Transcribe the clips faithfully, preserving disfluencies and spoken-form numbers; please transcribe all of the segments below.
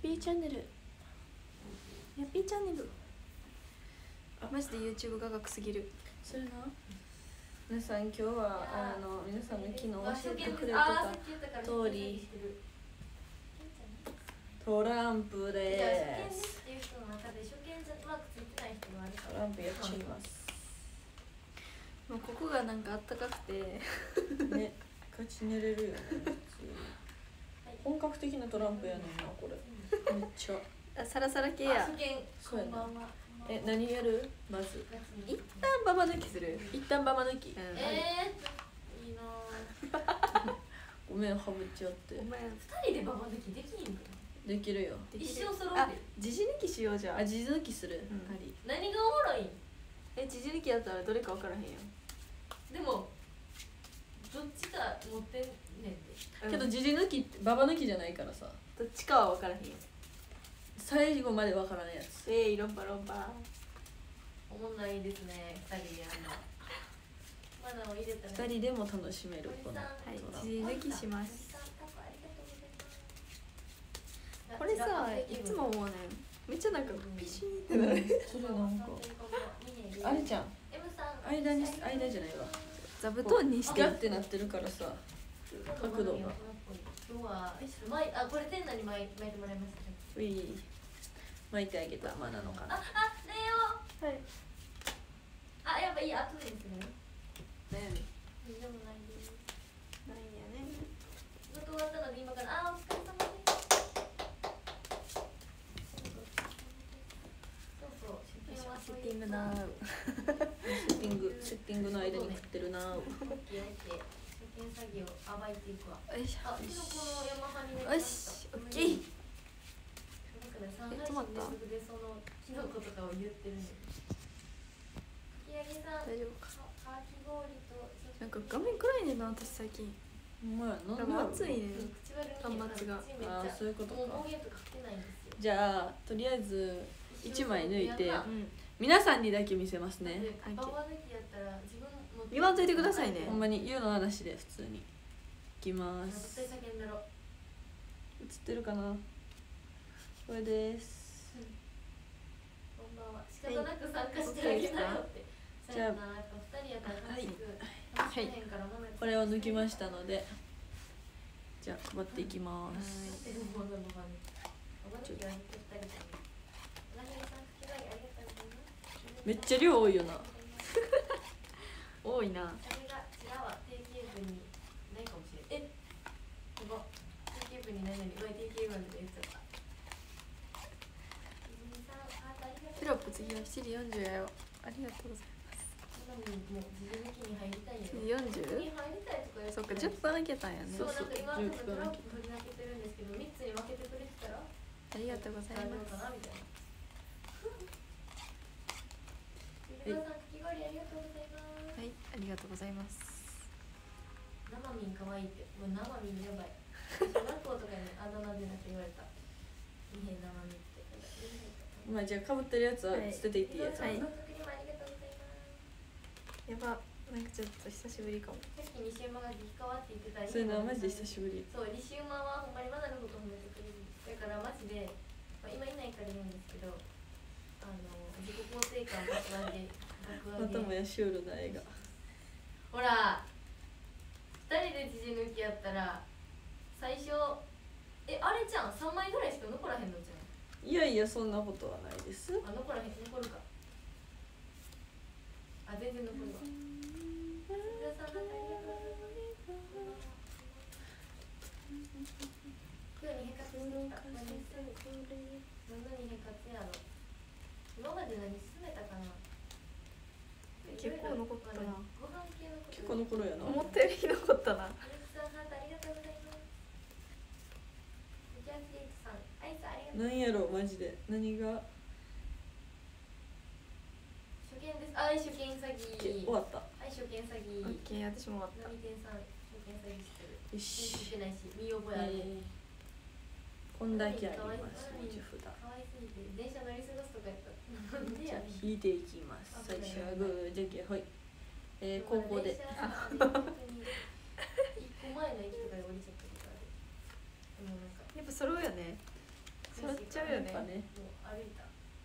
ピーチャンネルヤッピーチャンネル。あ、マジで YouTube が学すぎる。 それな。皆さん今日はあの皆さんが昨日教えてくれてた通りトランプです。トランプやっちゃいます。 もうここがなんかあったかくてね、ガチ寝れるよね。本格的なトランプやねんなこれ。めっちゃ。 あ、サラサラ系や。 そうやな。え、何やる？まず一旦ババ抜きする。 一旦ババ抜き。 ええ、いいな。 ごめん、はぶっちゃって。 ごめん。 二人でババ抜きできんの？ できるよ。 一生揃って。 あ、ジジ抜きしようじゃん。 あ、ジジ抜きする。 あり。 何がおもろいん？ え、ジジ抜きやったらどれか分からへんよ。 でもどっちか持ってんねんで。 けどジジ抜きババ抜きじゃないからさ。 どっちかは分からへんよ。 最後まで分からないやつ。 えい、ロンパロンパ。 おもんないですね、二人でやんの。まだを入れたら。二人でも楽しめるこの。 はい、ジジ抜きします。これさ、いつも思うねん。めっちゃなんかピシーってなる。 それなんか。あれじゃん。間に間じゃないわ。 座布団にしてガってなってるからさ。角度が。 今日は巻いあこれ店内に巻い巻いてもらいました。 うい。巻いてあげたまなのかな。 ああレオ。はい。あやっぱいい後ですね。 だよね。 でもないです。 ないんやね。 仕事終わったので今からあお疲れ様です。そうそう。 セッティングなー。 セッティングセッティングの間に食ってるなー。 オッケーオッケー。初見作業暴いていくわ。 よいしょ。 あ、うちのこのヤマハによし、オッケー。 え、止まった。でそのキノコとかを言ってるんで。かき揚げさん。大丈夫か。かき氷と。 なんか画面暗いねんな、私最近。 ほんまやな。 でも暑いね。 端末が。 ああ、そういうことか。 じゃあ、とりあえず一枚抜いて、皆さんにだけ見せますね。 言わんといてくださいね。 ほんまに言うの話で普通に。いきます。映ってるかな。これです。 こんばんは。仕方なく参加してあげなよって。じゃあ、はい。 はい。これを抜きましたので、じゃあ配っていきます。めっちゃ量多いよな。 多いな。 え、ここ定型文に何々、うわ定型文で言っちゃった。 テロップ次はしちじよんじゅうやよ。ありがとうございます。 もう自分の気に入りたいよ。 しちじよんじゅう？そっか、じゅっぷん開けたんやね。 そうそう、今のトランプ振り分けてるんですけど、みっつに分けてくれてたらありがとうございます。 大丈夫かなみたいな。ゆりかさん、かき氷ありがとうございます。 はい、ありがとうございます。 生みんかわいいって、もう生みんやばい。小学校とかにあだ名でなく言われた。いへん生みって。 まあじゃあかぶってるやつは捨てていっていいやつ。 はい。やば、なんかちょっと久しぶりかも。 さっき西馬が激変わって言ってた。 それなマジで久しぶり。 そう、西馬はほんまにまだのこと褒めてくれる。だからマジで、まあ、今いないから言うんですけど、あの自己肯定感爆上げ爆上げ。 またもやシュールな映画。 ほら、ふたりでジジ抜きやったら最初えあれじゃんさんまいぐらいしか残らへんのじゃん。 いやいやそんなことはないです。 あ残らへん残るか。あ全然残るわ。今日に変化してきた。何に変化ってやろ。今まで何進めたかな。 結構残ったな。 結構残るやな。 思ったより残ったな。 なんやろマジで何が。 初見です。あ、初見詐欺。 終わった。 はい、初見詐欺。 オッケー、私も終わった。 ナミテンさん、初見詐欺してる。 よし。 してないし、見覚えある。 こんだけあります。持ち札。 可愛すぎて電車乗り過ごすとかやった。なんでや。 引いていきます。最初はグーじゃんけんほい。えー、高校で。一個前の駅とかで降りちゃったことある。 やっぱ揃うよね。 座っちゃうよねやっぱねもう歩いた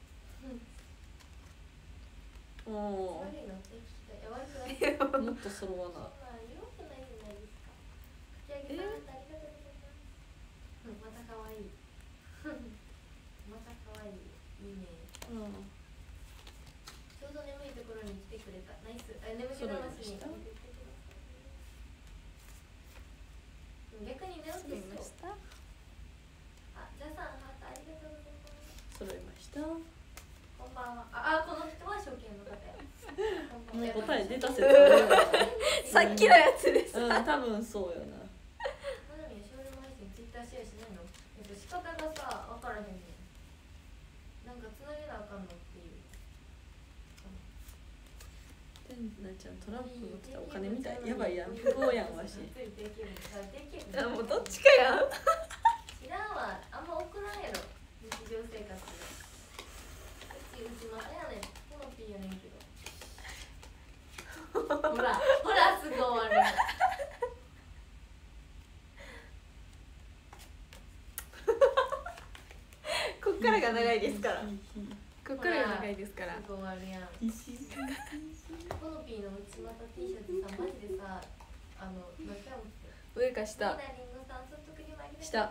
も悪いのって聞きたい。いや悪くない。 うもっと揃わなまあ弱くないじゃないですか。かき揚げさんありがとうございます。うんまた可愛い。また可愛い。いいね。 うんちょうど眠いところに来てくれた。ナイス。あ眠気覚ましに。逆に寝起きそう。あ、じゃあさんハートありがとうございます。 揃いました。 こんばんは。あ、あこの人は初見の方や。こんばんは。 答え出た説あるわさっきのやつです。 うん多分そうよな。 なのにショールーム配信ツイッターシェアしないの？えっと仕方がさ分からへんねん。なんかつなげなあかんのっていう。 てんなちゃんトランプ持ってたお金みたい。やばいやん。不法やんわし。 あもうどっちかやん。 知らんわ。あんま送らんやろ。日常生活で。うちうちまたやねん。このピーやねんけど。ほらほらすぐ終わる。 こっからが長いですから。こっからが長いですから。 すぐ終わるやん。コノピーの内股 T シャツさマジでさあの何回も着て上か下。 下。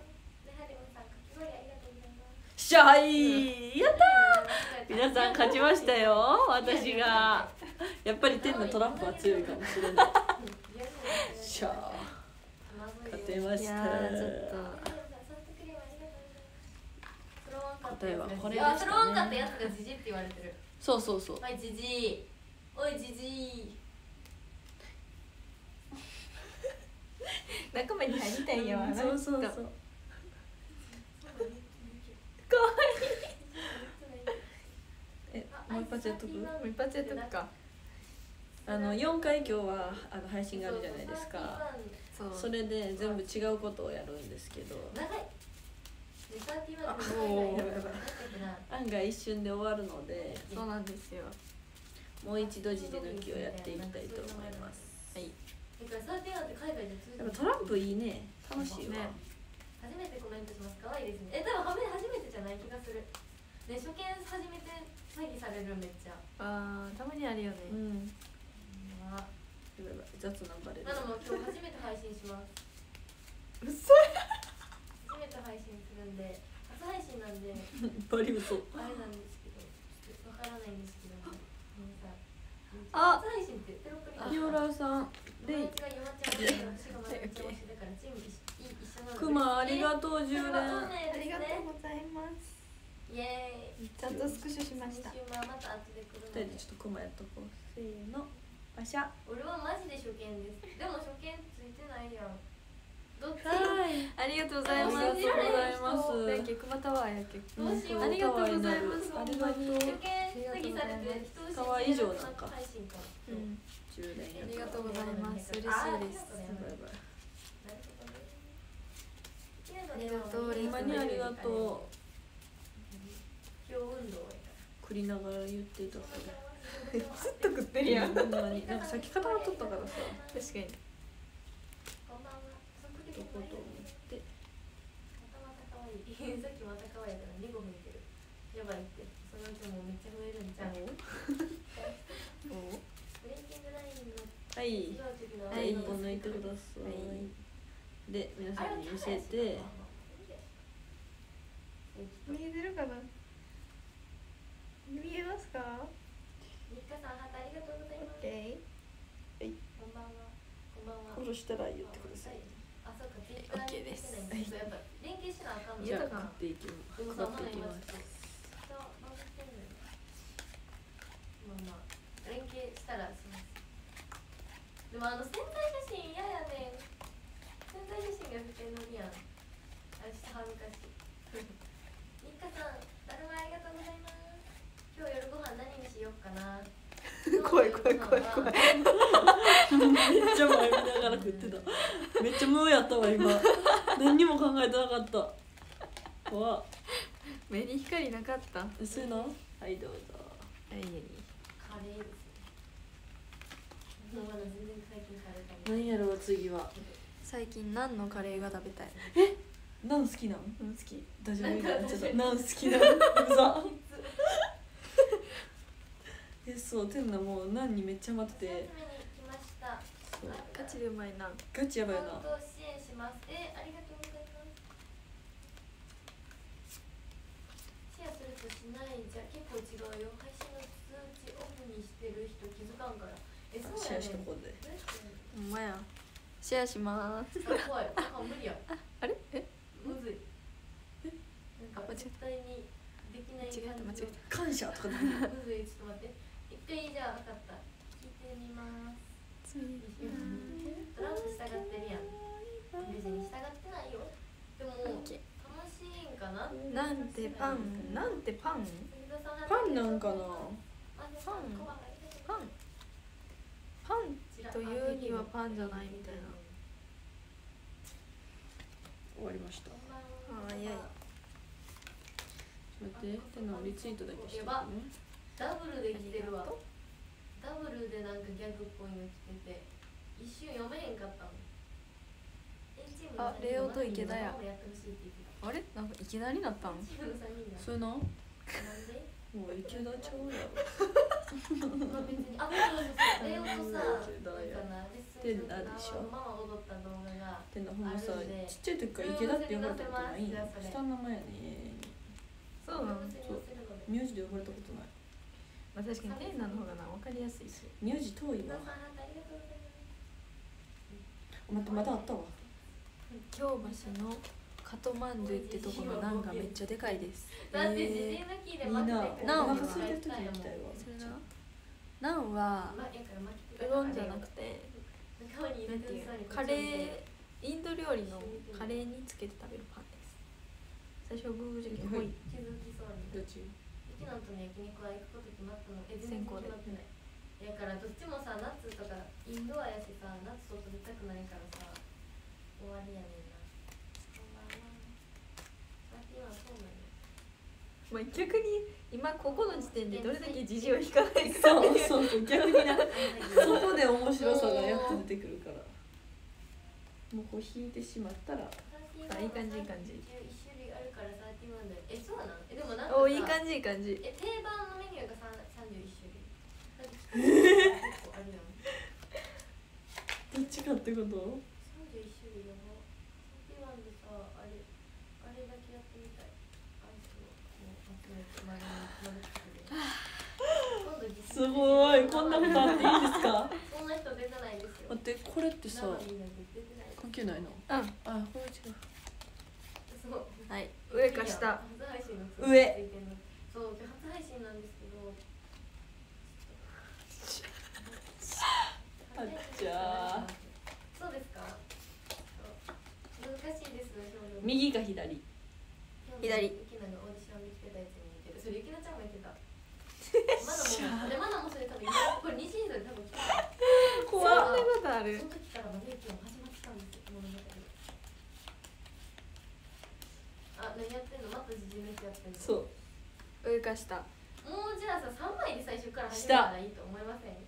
ししゃいやったー。皆さん勝ちましたよ。私がやっぱり天のトランプは強いかもしれない。しゃあ勝てました。 いやーちょっと答えはこれであ、 したそろわんかったね。 やつがジジって言われてる。 そうそうそう。 おいジジおいジジ仲間に入りたいんやわ。 そうそうそう。 かわえ、もう一発やっとく。 いい。もう一発やっとくか。 あの四回今日はあの配信があるじゃないですか。 そう。 それで全部違うことをやるんですけど、 長いでサーティワンあのもう長いやつ案外一瞬で終わるので、 そうなんですよ。 もう一度字で抜きをやっていきたいと思います。はい。 だからサーティワンって海外で通じるやっぱトランプいいね。楽しいわ。 ね初めてコメントします。可愛いですね。え、多分初めてじゃない気がする。ね、初見初めて詐欺されるめっちゃ。 あーたまにあるよね。 うん。 うわ。 やばい雑なバレる。 なのも今日初めて配信します。 うそ初めて配信するんで、初配信なんでバリ嘘。 あれなんですけど、わからないんですけども、ごめんなさい。 あ初配信ってテロップにピオラさん、レイ、 友達が山ちゃんで私がまだちゃんしてだからチーム一緒なので。 クマありがとうじゅう連。 ありがとうございます。 イエーイ。 ちゃんとスクショしました。 先週はまた後で来るので。 二人でちょっとクマやっとこう。せーの。パシャ。 俺はマジで初見です。でも初見ついてないやん。どっち？ はい。 ありがとうございます。 ありがとうございますね、結またはやけ。 どうしよう。 ありがとうございます。 ありがとう。 初見詐欺されて人を信じ川以上なんか配信か。 うん。 じゅう連やありがとうございます。嬉しいです。 バイバイ。 ありがとう。 ほんまにありがとう。 今日運動や食りながら言ってたこずっと食ってるれ。 やん。 ほんまになんかさっき固まっとったからさ。 確かに。 こんばんは。 どこと思って。 またまた可愛い。さっきまた可愛いからにごふんいてる。やばいって。そのうちもうめっちゃ増えるんじゃん。 おお。 ブレイキングラインのはい。じゃあ一本抜いてください。で皆さんに見せて。 見えてるかな。見えますか。 ニッカさん、ハートありがとうございます。 オッケー。 こんばんは。こんばんは。 フォローしたら言ってください。 あ、そうか、ツイッター OK ですやっぱ連携しなあかんの。 じゃあか買っていきます。 うん、 買まっていきます。 まあまあ、連携したらします。でもあの潜在写真嫌やねん。潜在写真が不見のりやん。あれ下恥ずかしい。ニッカさん、だるまありがとうございます。今日夜ご飯何にしようかな。 怖い怖い怖い怖い。 めっちゃ前見ながら食ってた。めっちゃ無やったわ今。何にも考えてなかった。怖っ。 目に光なかった。 そういうの？はいどうぞ。 はい。 カレーですね。もうまだ全然最近カレー食べてない。 何やろう次は。 最近何のカレーが食べたい？ なん好きなん？ うん好き。 大丈夫みたいなちょっとなんかなん好きなん？うざ。えそうてんなもうなんにめっちゃハマってて。 来ました。 そうガチでうまいな。 ガチやばいよな。 アカウント支援します。えありがとうございます。シェアするとしないじゃ結構違うよ。配信の通知オフにしてる人気づかんから。えそうシェアやねしとこうで。 ほんまや。シェアしまーす。 あ怖い。あ無理や。 あれ？え？ むずい。 え？ なんか絶対にできない間違えた間違えた。 感謝とかで。 むずいちょっと待って。一回じゃあ分かった。聞いてみます。 ついトランプ従ってるやん。別に従ってないよ。でも楽しいんかな。 なんてパン？なんてパン？ パンなんかな。 パン？パン？パンというにはパンじゃないみたいな。 終わりました。 あーいやいや。 待って手のリツイートだけしてね。 ダブルで来てるわ。ダブルでなんかギャグっぽいの来てて一瞬読めへんかったもん。 あ、レオと池田や。 やってほしいって言ってた。 あれ？なんかいきなりなったん？ チームのさんにんがそれな。もなんで？ う池田ちゃうやろ。 まあ別にあ、そうそうそうレオとさ、 池田やなんかなレッスンてんなでしょママ踊った動画がてんなほんまさあるんでちっちゃい時から池田って呼ばれたことないん？下の名前やね。 そうなの？ そう名字で呼ばれたことない。 まあ確かにテンナの方がな分かりやすいし。 名字遠いわ。待ってまだあったわ。 京橋のカトマンドゥってとこのナンがめっちゃでかいです。 だって自信のキーでいいな。 ナンはお腹空いてる時に行きたいわ。 それな。ナンはうどんじゃなくて、なんていうカレーインド料理のカレーにつけて食べるパンです。最初グーグル時ほい。 気づきそうに。 どっち？ ゆきなんとの焼肉は行くこと決まったの？え全然決まってない。だからどっちもさナッツとかインドアやしさナッツと取りたくないからさ終わりやねんな。こんばんは。さっきはそうなんや。 まあ逆に今ここの時点でどれだけ時事を引かないか。 そうそうそう逆にな。そこで面白さがやっと出てくるから。もうこう引いてしまったら。 あいい感じいい感じ。 一種類あるからさっきまで。えそうなん？えでもなんかさ。 おいい感じいい感じ。 え定番のメニューが三三十一種類。結構あるやん。 どっちかってこと？ 三十一種類やば。サーティワンでさあれあれだけやってみたい。アイスをもう集めて丸に丸くする。 すごいこんなことあっていいですか？ そんな人出てないですよ。 待ってこれってさ関係ないの？ うん。 あこれ違う。 そうはい上か下。 初配信の上。 そう初配信なんですけど。 あっちゃー。 そうですか。難しいです。 右か左。 左。 ゆきながオーディションで来てたやつに似てる。それゆきなちゃんも言ってた。まだもうでまだもそれ多分これ二シーズン多分来てた。 そんなことある？ その時からまだゆきも始まってたんですよ。物語。あ何やってんの？また自分の人やってんの？ そう。 上か下。 もうじゃあさ三枚で最初から始めたらいいと思いません？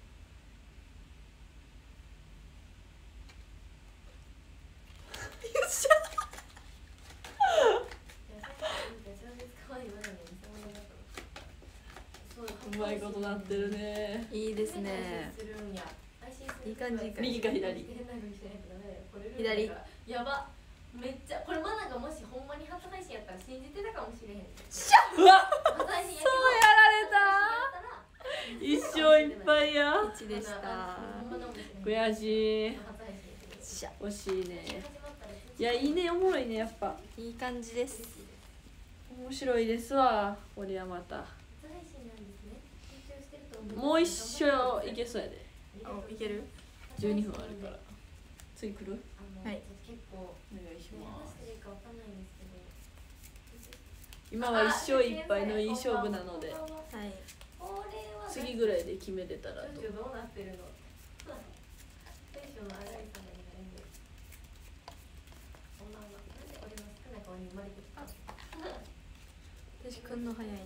うまいことなってるね。 いいですね。いい感じいい感じ。 右か左。 左。 やば。めっちゃこれマナがもしほんまに初配信やったら信じてたかもしれへん。 しゃうわ。 初配信やそうやられた。 一生いっぱいや。 一でした。 悔しい。惜しいね。いやいいねおもろいねやっぱ。 いい感じです。 面白いですわ。これはまた。もう一生いけそうやで。 いける？ じゅうにふんあるから。次来る？ はい。 お願いします。 今今は一生いっぱいのいい勝負なので、 はい。 次ぐらいで決めれたらと。 どうなってるの？テンションの上がり方がないんで。こんばんは。なんで俺の少ない顔に生まれてきた？ 私くんの早いね。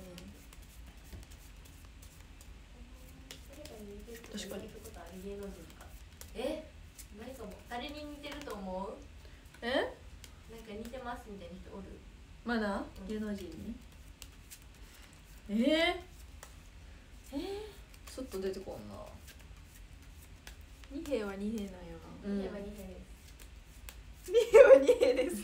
確かに。 え？何かも誰に似てると思う？ え？ なんか似てますみたいな人。 まだ芸能人にえー、えー、すっと出てこんな。 二兵は二兵なんよな。 うん二兵は二兵です。 二兵は二兵です。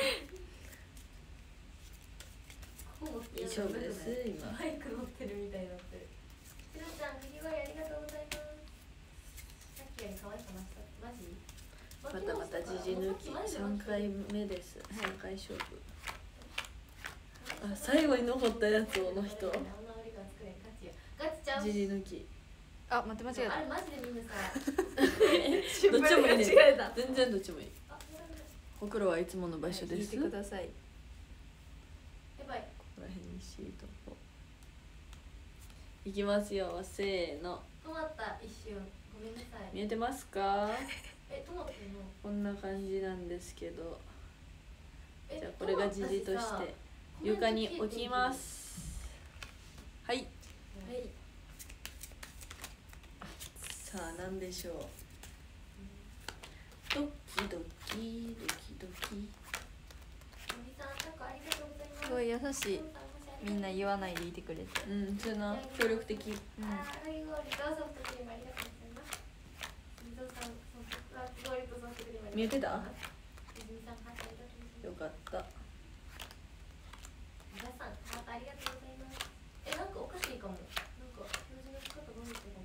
いい勝負です今。 バイク乗ってるみたいになってる。しろちゃん、かき氷ありがとうございます。さっきより可愛くなった。マジ？ またまたじじ抜き三回目です。三回勝負。あ、最後に残ったやつをの人。じじ抜き。 あ、待って間違えた。 あれマジでみんなさ。 どっちもいいね。 間違えた。 全然どっちもいい。ほくろはいつもの場所です。 聞いてください。 やばい。 ここら辺にシートを。いきますよ。せーの。 止まった一瞬。ごめんなさい。 見えてますか？ え、止まってんの？ こんな感じなんですけど。じゃあこれがじじとして床に置きます。はい。はい。さあ何でしょう。ドキドキドキドキ。 すごい優しい。みんな言わないでいてくれて。 うん、それな協力的。うん。見えてた？よかった。 皆さん、ハートありがとうございます。え、なんかおかしいかも。なんか表示の仕方が見てかも。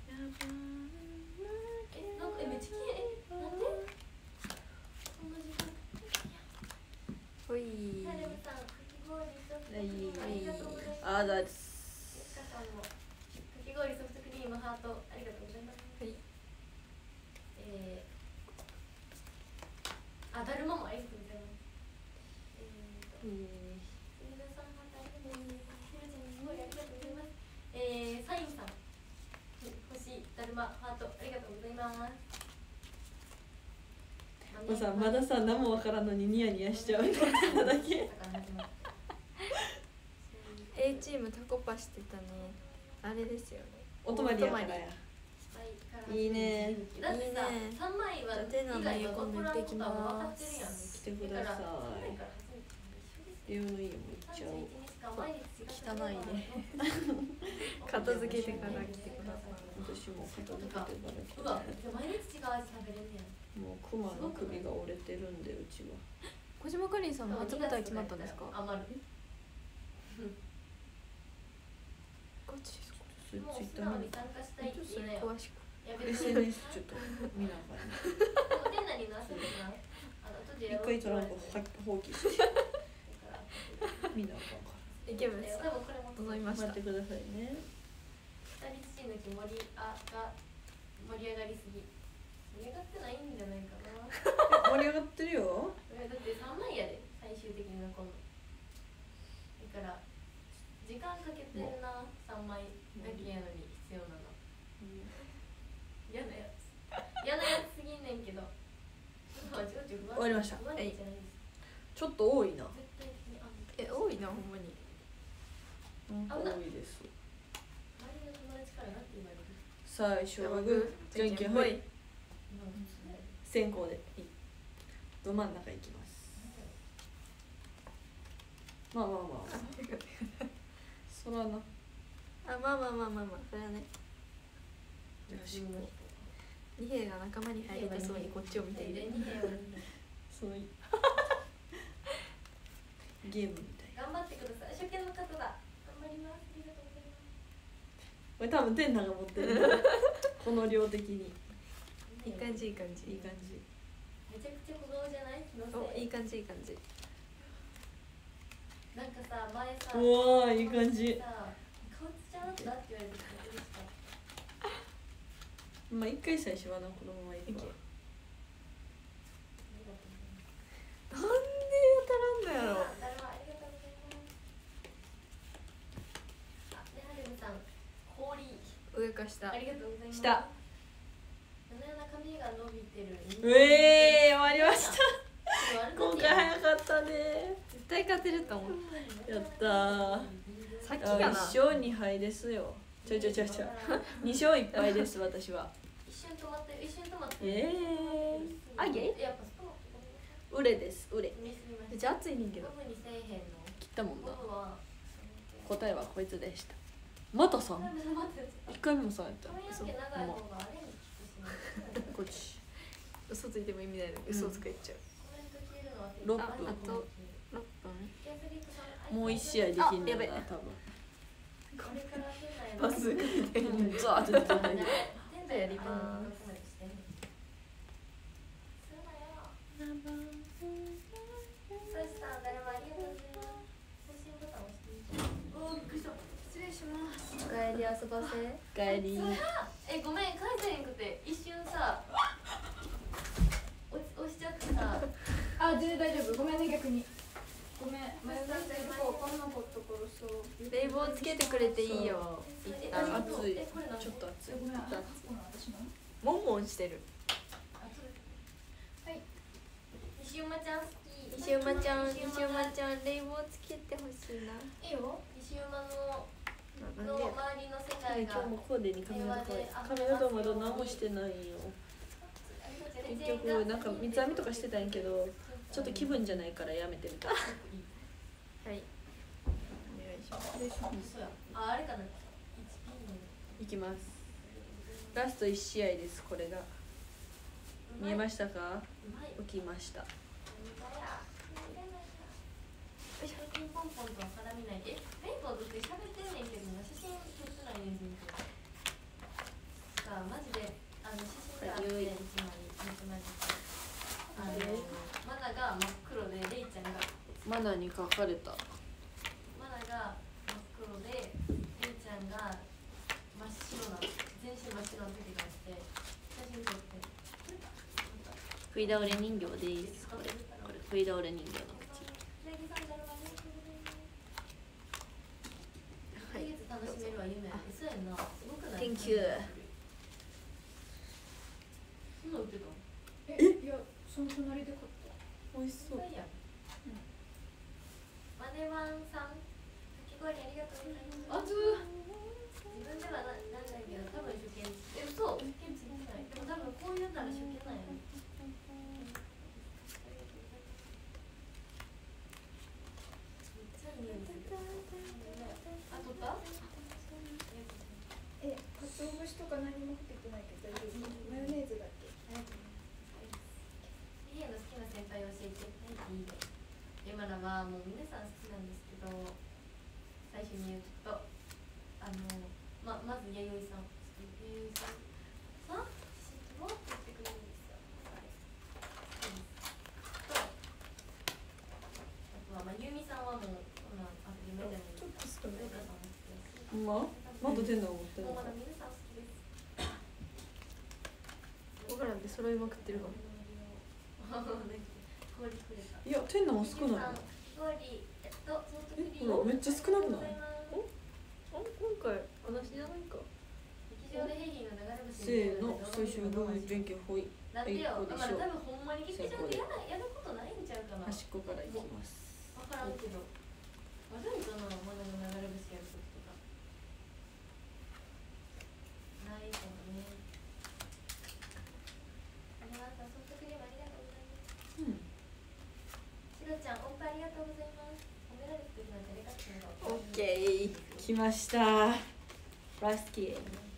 え、なんかえめっちゃ綺麗。え、なんで？こんな時間。 ほい。 サレムさん、かき氷ソフトクはいリームありがとうございます。 あだす。 ゆかさんもかき氷ソフトクリームハートありがとうございます。 はい。 えー、あ、だるまもありがとうございます。えーと。 うんえー、サインさん、星だるまハートありがとうございます。 もうさ、まださ何もわからんのにニヤニヤしちゃうみたいなだけ。 A チームタコパしてたね。あれですよね。 お泊まりやからや。いいね。 だってさ、三枚は手の内容今度行ってきます。 来てください。レオの家も行っちゃおう。 汚いね。片付けてから来てください。 私も片付けてから来て。 うわ、毎日違う味食べれんねや。 もうクマの首が折れてるんでうちは。 小島かりんさんの初舞台決まったんですか？ 余る。 ガチですか？ ツイッもう素ターに直に参加したいって言いなよ。 詳しく。 やエスエヌエス ちょっと見ながら。 店内にの遊びな。あの後で一回トランプ放棄して。見ながら。 池部さん、 多分これも望みました。 待ってくださいね。 二人土抜き盛りあが盛り上がりすぎ。盛り上がってないんじゃないかな。 盛り上がってるよ。 だって三枚やで最終的に残るの。だから時間かけてるな三枚だけやのに必要なの。嫌なやつ。嫌なやつすぎんねんけど。 終わりました。 はい。 ちょっと多いな。 絶対的にあんえ、多いなほんまに。 多いです。 周りの友達からなんて言われる？ 最初はグー、じゃんけんほい。先行でど真ん中行きます。まあまあまあ。そらな。 あ、まあまあまあまあまあ、それはね。 よし。 二兵が仲間に入りたそうにこっちを見ている。 そういうゲームみたい。 頑張ってください。初見の方だ。頑張ります。ありがとうございます。 これ多分テンナが持ってる。この量的に。 いい感じいい感じ。 いい感じ。 めちゃくちゃ小顔じゃない？ お、いい感じいい感じ。 なんかさ、前さ。 うわー、いい感じ。 顔つちゃうんだって言われて嬉しかった。 まあ一回最初はなこのままいくわ。 なんで当たらんのやろ。上か下。 ありがとうございます。 下。 髪が伸びてる。 うえー、終わりました。今回早かったね。 絶対勝てると思う。 やったー。 さっきかな。 一勝二敗ですよ。ちょちょちょちょ。二勝一敗です私は。 一瞬止まって一瞬止まって。 ええー。 あげ？ やっぱうれですうれ。 めっちゃ熱いねんけど。 ボブにせえへんの。 切ったもんな。 ボブは答えはこいつでした。またさんなんで待って一回目もさんやった。 髪の毛長い方があれに聞くしな。 こっち嘘ついても意味ないのに嘘つくやっちゃう。 コメント消えるのは六分あと六分。 もう一試合できんねんなあやばい多分。 これから店内のパス。 うんザーって出てない。 店内やりますするなよ。そしたら誰もありがとうございます。送信ボタン押していい？おー、びっくりした。失礼します。 おかえり遊ばせ。 帰り。 え、ごめん、返せへんくて一瞬さ押押しちゃってさ。 あ、全然大丈夫。ごめんね、逆に。ごめん。マヨネーズいるかわかんなかったからさ。 冷房つけてくれていいよ。一え旦。 暑いえ、これ何？ ちょっと暑い。 ごめん。 ちょっと暑い。 私の。 モンモンしてる。 はい。 西馬ちゃん好き。 西馬ちゃん、西馬ちゃん、冷房つけてほしいな。 いいよ。 西馬のなんでの周りの世界が今日もコーデに髪型変え髪型まだ何もしてないよ。結局なんか三つ編みとかしてたんやけどちょっと気分じゃないからやめてみた。 はい。お願いします。 失礼します。 あ、あれかな。 いきます。ラスト一試合です。これが見えましたか？起きました。 ピンポンポンとは絡みない。え、メイコーとって喋ってんねんけどな、写真撮ってないねんけど。さあ、マジで、あの写真があって一枚まとまり。あの、マナが真っ黒で、レイちゃんが。 マナに書かれた。 マナが真っ黒で、レイちゃんが真っ白な、全身真っ白な時があって、写真撮って。 食い倒れ人形です。これ、これ食い倒れ人形の口。 はい。楽しめるは夢やね。そうやんな。すごくない？ Thank you。 そんな売ってた？ え、いや、その隣で買った。 美味しそう。 マネワンさん、かき氷ありがとうございます。 熱自分ではな、なんだけど、多分初見。え、嘘？初見ついてない。でも多分こういうなら初見なんやね。あ、取った？ え、鰹節とか何も入ってないけど大丈夫。マヨネーズだけ。 家の好きな先輩教えて。はい、いいね。今のはもう皆さん好きなんですけど、最初に言うと、あの、ま、まず弥生さん。弥生さん。さん？知ってもって言ってくれるんですよ。はい。と、あとは、まあ、ゆみさんはもう、こんなん当たり前じゃないですか。ちょっと少ないかな。 ほんま？まだ出んの持ってるのもうまだ皆さん好きです。 僕らで揃いまくってるかも。 氷くれた。 いや、天のも少ないな。 氷、えっと、ソフトクリーム。 え、ほら、めっちゃ少なくない？ あ、今回私じゃないか。 劇場でヘリの流れ星せーの、最終合意連携ほい。 なんでよ、 はいこうでしょだから多分ほんまに劇場でやらやることないんちゃうかな。 端っこからいきます。 わからんけど。あるんかな、まだの流れ星やることとか。ないかもね。皆さん、ソフトクリームありがとうございます。 うん。 しろちゃん、音符ありがとうございます。褒められた時なんてレカっていうのが。 オッケー。 来ました。ラスキー。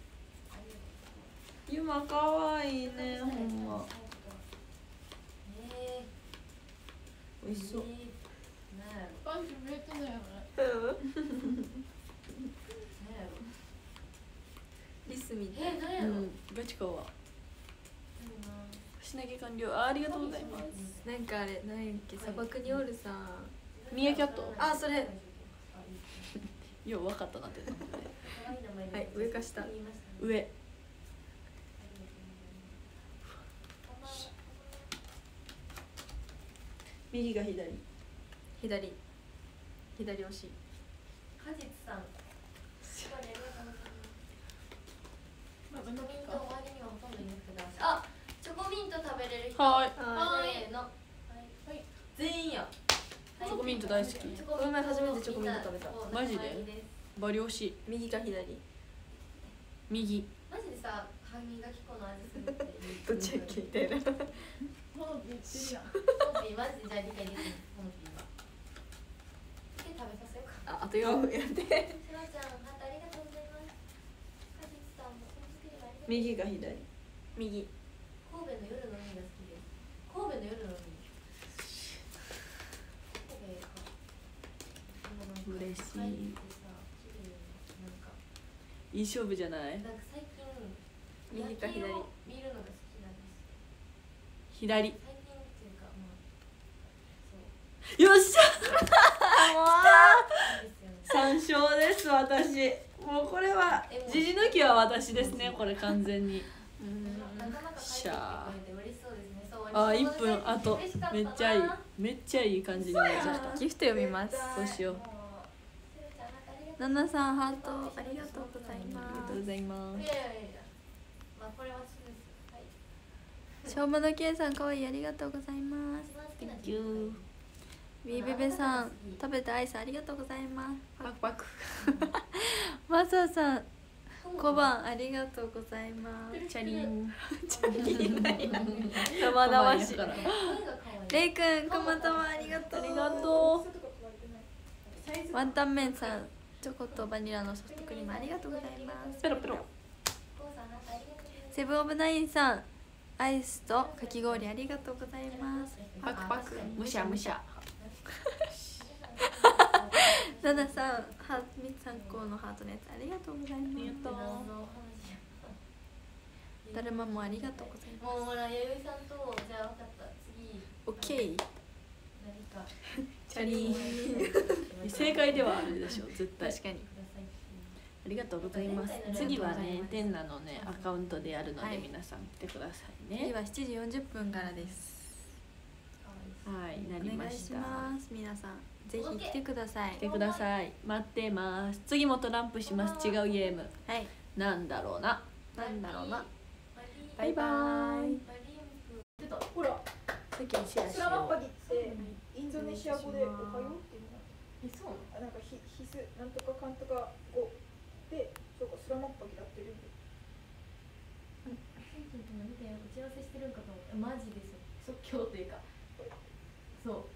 ゆまかわいいね、ほんま。 え美味しそう。 ー、なんやろ。 パンチ触れてないよね。 なんやろ。 リスみたい。 えー、なんやろ。 うん、ガチかわ。品毛完了。あ、ありがとうございます。 なんかあれ、なんやっけ、砂漠におるさ。 ミーアキャット。 あ、それ。 ようわかったなって。 はい、上か下。 上。右が左。 左。左押し。 果実さん。チョコミント周りにはほとんどいなくてだ。あ、チョコミント食べれる人。 はい。 せーの。はい。全員や。 チョコミント大好き。 この前初めてチョコミント食べた。 マジで？バリ押し。 右か左。 右。 マジでさ、歯磨き粉の味するっていう。 どっちやっけみたいな。 ほのび言ってるやん。 ホービーマジでじゃあ理解できない。ホービー。 とよんぷんやって。 しのちゃん、ハートありがとうございます。かじつさんも手作りはありがとう。 右か左。 右。 神戸の夜の海が好きです。神戸の夜の海。神戸か。 嬉しい。 海ってさ、綺麗な、なんか。 いい勝負じゃない。 なんか最近。 右か左。 夜景を見るのが好きなんです。 左。 最近っていうか、まあ。そう。 よっしゃ。 いいですよね。 三勝です私。もうこれはじじ抜きは私ですねこれ完全に。しゃあ。あ一分あとめっちゃいいめっちゃいい感じになっちゃった。 ギフト読みます。 どうしよう。 ナナさんハートありがとうございありがまとうございます。 いやいやいや。まあこれはそうです。はい。 す。しょうものけいさんかわいいありがとうございます。 一番好きな Thank you。 ビーベベさん食べたアイスありがとうございます。 パクパク。 マサさん小判ありがとうございます。 チャリン。 生々しい。 から。 レイくんくまたまありがとう。 ありがとワンタンメンさんチョコとバニラのソフトクリームありがとうございます。 ペロペロ。 セブンオブナインさんアイスとかき氷ありがとうございます。 パクパク。むしゃむしゃ。 ナナさんハミツさんこうのハートのやつありがとうございます。 ありがとう。 だるまもありがとうございます。 もうほら弥生さんとじゃあ分かった次。 オッケー。 何か。 チャリン。正解ではあるでしょ絶対。 確かに。 ありがとうございます。次はね、テンナのね、アカウントでやるので、皆さん来てくださいね。 次はしちじよんじゅっぷんからです。 はい、なりお願いしました。 ます。皆さん、ぜひ来てください来。てください。待ってます。次もトランプします。違うゲーム。 はい。 なんだろうな。 なんだろうな。 バイバイ。 ちょっとほら席にシェアしスラマッパよギってインドネシア語でおはようっていうのえそうなの？ なんかひひすなんとかかんとか語でそうかスラマッパギだってるんでセンキンとの見て打ち合わせしてるんかと思った。マジですよ。即興というか。そう。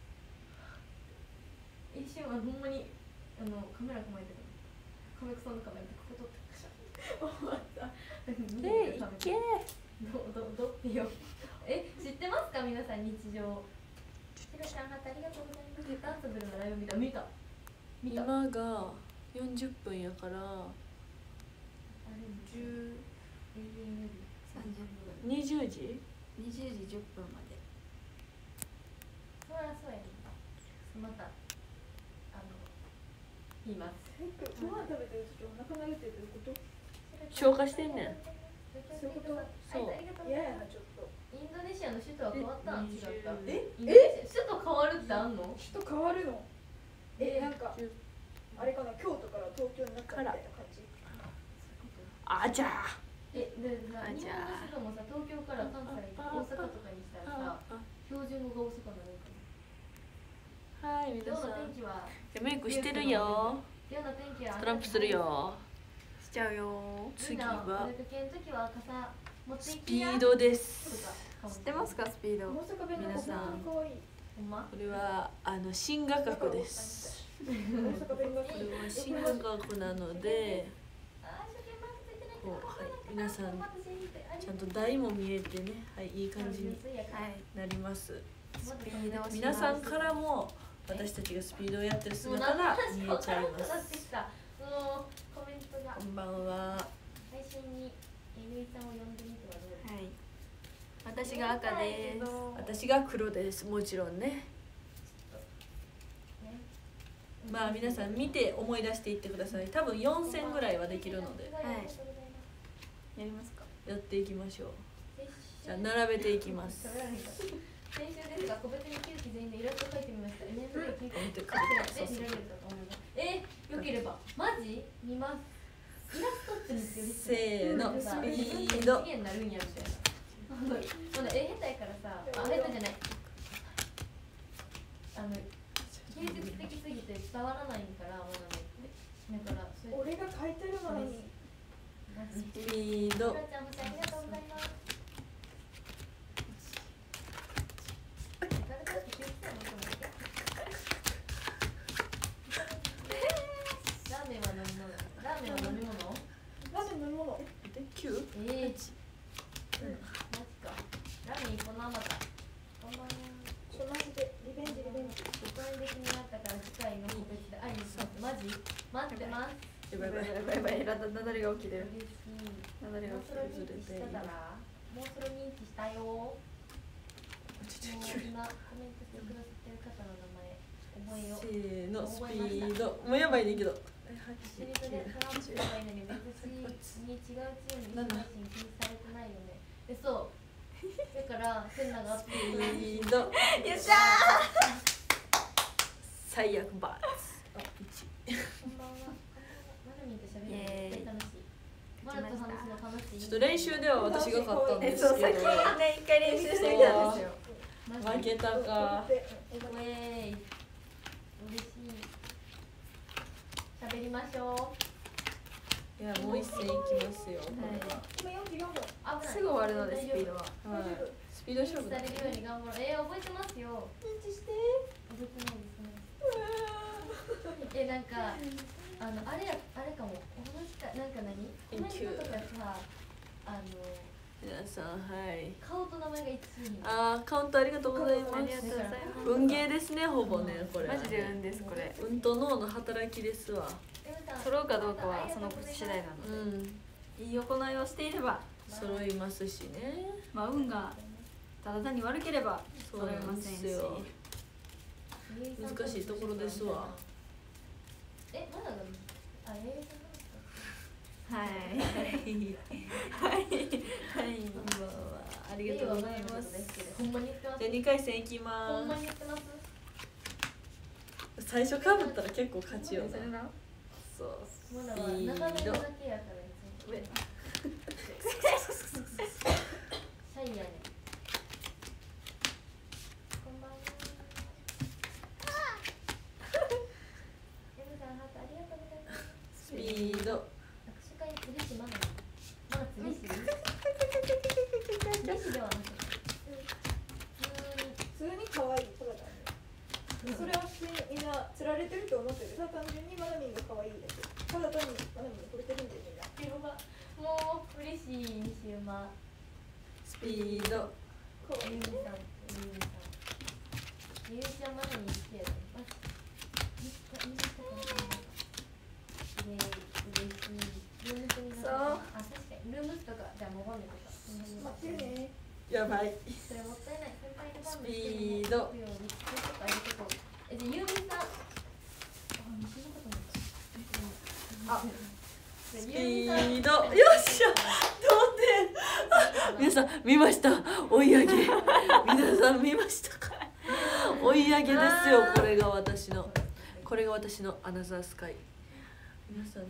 一瞬はほんまにあのカメラ構えてた。カメクソのカメラでここ撮ってました。終わった。 う。で、いけ。 どどどってよ。え知ってますか皆さん日常。ひろちゃんハートありがとうございます。ダンスブルのライブ見た見た。見た。 今がよんじゅっぷんやから、 あれじゅう、 さんじゅっぷん。 にじゅうじ。 にじゅうじじゅっぷんまで。 そりゃそうやね。またあの言います。 ご飯食べてる時お腹鳴るってどういうこと消化してんねん。 そういうことそう嫌やなちょっとインドネシアの首都は変わったん違った。 えインドネシア首都変わるってあんの？ 人変わるのえなんかあれかな京都から東京になったみたいな感じあじゃあ。 えでさあ日じゃあ本の首都もさ東京から関西大阪とかにしたらさ標準語が大阪になるかはい、 ら。 皆さん。 今日の天気はメイクしてるよ。 今日の天気はトランプするよ。 しちゃうよ。 次みんなはお出かけの時は傘持っていスきやピードです。 知ってますかスピード。 大阪弁の子皆さんかわいいほんま？ これはあの新画角です。 大阪弁がこれは新画角なので、 あー、初見マークついてないけどこうはい皆さんちゃんとち台も見えてね、はいいい感じにはい。 なります。 スピードをします。 皆さんからも私たちがスピードをやってる姿が見えちゃいます。 もうコメントがこんばんは。 配信にえぐいさんを呼んでみてはどうですか？ はい。私が赤です。 私が黒です。もちろんね。まあ皆さん見て思い出していってください。多分よんせんぐらいはできるのではい。やりますか。 やっていきましょう。じゃあ並べていきます。 先週ですが個別にきゅうき全員でイラスト描いてみました。エヌエフエー きゅうき見てくでださい。 見られるかと思います。えー、よければマジ見ます。イラストって見てるせーのスピード。 次元になるんやみたいな。ほんでえ下手やからさ、あ下手じゃない。あの芸術的すぎて伝わらないからまだね。だからそれ俺が書いてるのにスピード。 ひろちゃん星ありがとうございます。誰だって気をつけようと思って。 きゅう？ ええ、マジか。ラーメン一個生だ。こんばんは。 ちょマジでリベンジリベンジ。 一般的になったから次回の個別であります。マジ？待ってます。 やばいやばいやばいやばいやばい、なだれが起きてる。 嬉しい。 なだれがもう起きてる。 それ認知したから。もうそれ認知したよ。もう今コメントしてくださってる方の名前覚えよう。 せーの、スピード。もうやばいねんけど。 一緒にそれトランプすればいいのに別に違うチームに配信禁止されてないよね。え、そう。だからセンナがあってスピード。 よっしゃ最悪バツ。あ、いち。 こんばんは。マナミンと喋るの絶対楽しい。マナと話すの楽しい。 ちょっと練習では私が勝ったんー。え、 ですそう、 けど。 さっきね、一回練習してみたんですよ。 負けたか。 ウェーイ。嬉しい。喋りましょう。 いや、もう一戦いきますよ。 今よんじゅうよんぷん。 危ない。 すぐ終わるので、スピードは。 はい。スピード勝負だね。 認知されるように頑張ろう。えー、覚えてますよ。 認知して覚えてないですね。え、なんか、あの、あれや、あれかも。この時間、なんか何。コメントとかさ、あの。 皆さん、はい。 顔と名前が一致に。 あー、カウントありがとうございます。 ありがとうございます。 運ゲーですね、ほぼね、これ。 マジで運です、これ。 運と脳の働きですわ。 揃うかどうかはその次第なうので、 ん。 いい行いをしていれば、 揃いますしね。 まあ運がただ単に悪ければそう揃いなんでませんし。 すよ。難しいところですわ。 え、まだだ。あ、えー。 はい。はい。はい。 今はありがとうございます。 ほんまに言ってます。 じゃあにかい戦いきほまんまに言ってます。 す。最初かぶったら結構勝ちよな。 それな。 まそう。スだはピ長めード。 だけやからいつも。 上。 シャイやね。こんばんは。エムさんハートありがとうございます。 スピード。 握手会釣り師まだまだ釣り師釣り師ではなくて普通に可愛いただだね。それをしてみんな釣られてると思ってる。ただ単純にマナミンが可愛いだけ。ただ単にマナミンが惚れてるんでみんな。 やばもう嬉しい西馬スピード。 ゆうみさんゆうみさんゆうちゃんまだに好きやでマジ見た見たことないイエーイ嬉しいルームスにそうあ、確かにルームスとかじゃあもう本でとか待ってね。 やばい。 それもったいない先輩のスピード。 ようにちょっとあげてこうえ、じゃあゆうみさんあ、西のことないあスピード。よっしゃ。同点。皆さん見ました。追い上げ。皆さん見ましたか。追い上げですよ。これが私の。これが私のアナザースカイ。皆さん。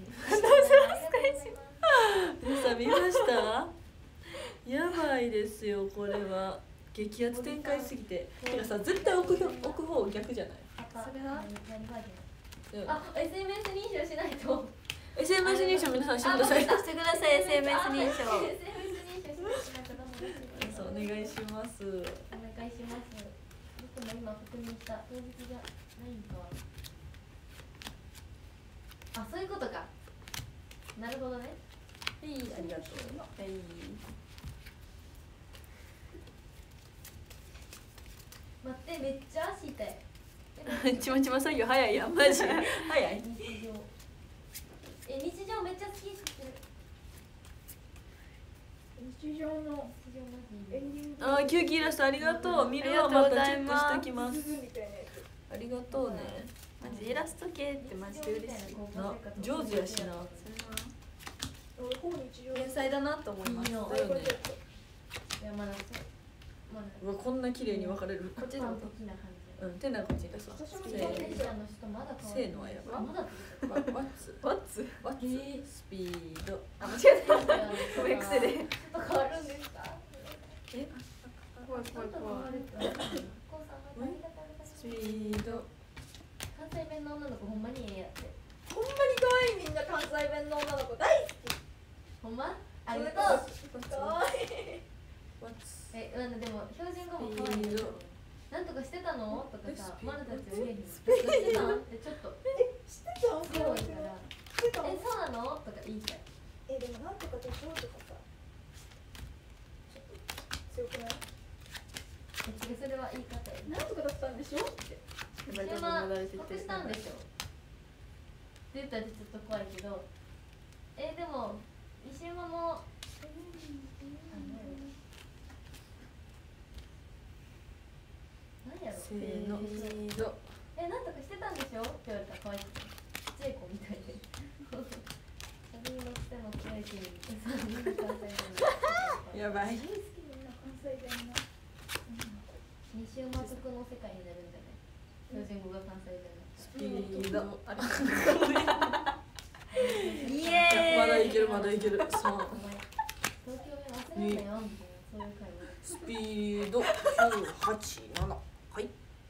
皆さん見ました。やばいですよ。これは激アツ展開すぎて。てかさ、絶対置く置く方逆じゃない。 それは何バージョンうんあ、エスエムエス 認証しないとエスエムエス 認証皆さんしてください。 してください、エスエムエス 認証。 エスエムエス 認証しないとダメですそうお願いします。 お願いします僕も今確認した当日じゃないんかあ、そういうことかなるほどねはい、ありがとう。はい。 待って、めっちゃ足痛いちまちま作業早いやん、マジ。早い。 日常え、日常めっちゃ好きって言ってる日常の日常マジエンディング。 あー、キューキーイラストありがとう。見るわ、 ありがとうごまたチェックざいますしときます。 鈴みたいなやつ。 ありがとうね。 マジイラスト系ってマジで嬉しい。 な、上手やしな。 俺ほぼ日常。 天才だなと思います。 いいのだよね。 いや、まだそうまだうわ、こんな綺麗に分かれる。 こっち一般どうぞ。 的な感じうん、てなこっち出すわ。 私もせテンシーョンの人まだ変わせーのはやばいまだっての。ワッツ。 ワッツ。 ワッツ。スピード。 あ、間違えた。 ことごめん癖で。 ちょっと変わるんですかえ、怖い怖い怖い。 スピード。 関西弁の女の子ほんまにええやってほんまに可愛いみんな関西弁の女の子大好き。 ほんまありがとう可愛い。 ワッツ。 え、うん、でも標準語もス可愛いピード。 なんとかしてたのとかさえス、ピードマルたち上にしてたんってちょっと知ってたん？ そういから知ってたん？ え、そうなのとか言いたいえでもなんとかでしょうとかさ。 得したんでしょって言ったらちょっと怖いけど、えでも石山も何やろせーのえなんとかしてたんでしょって言われたら可愛くてジェイコみたいで旅に乗ってもプレイしてるさんにん関西弁やばい。 好きみんな関西弁な二週魔族の世界になるんじゃない標準語が関西弁のスピード。 あれイエーイまだいけるまだいける。そう。 東京弁忘れんなよみたいなそういう会話スピードきゅうはちなな。はい。い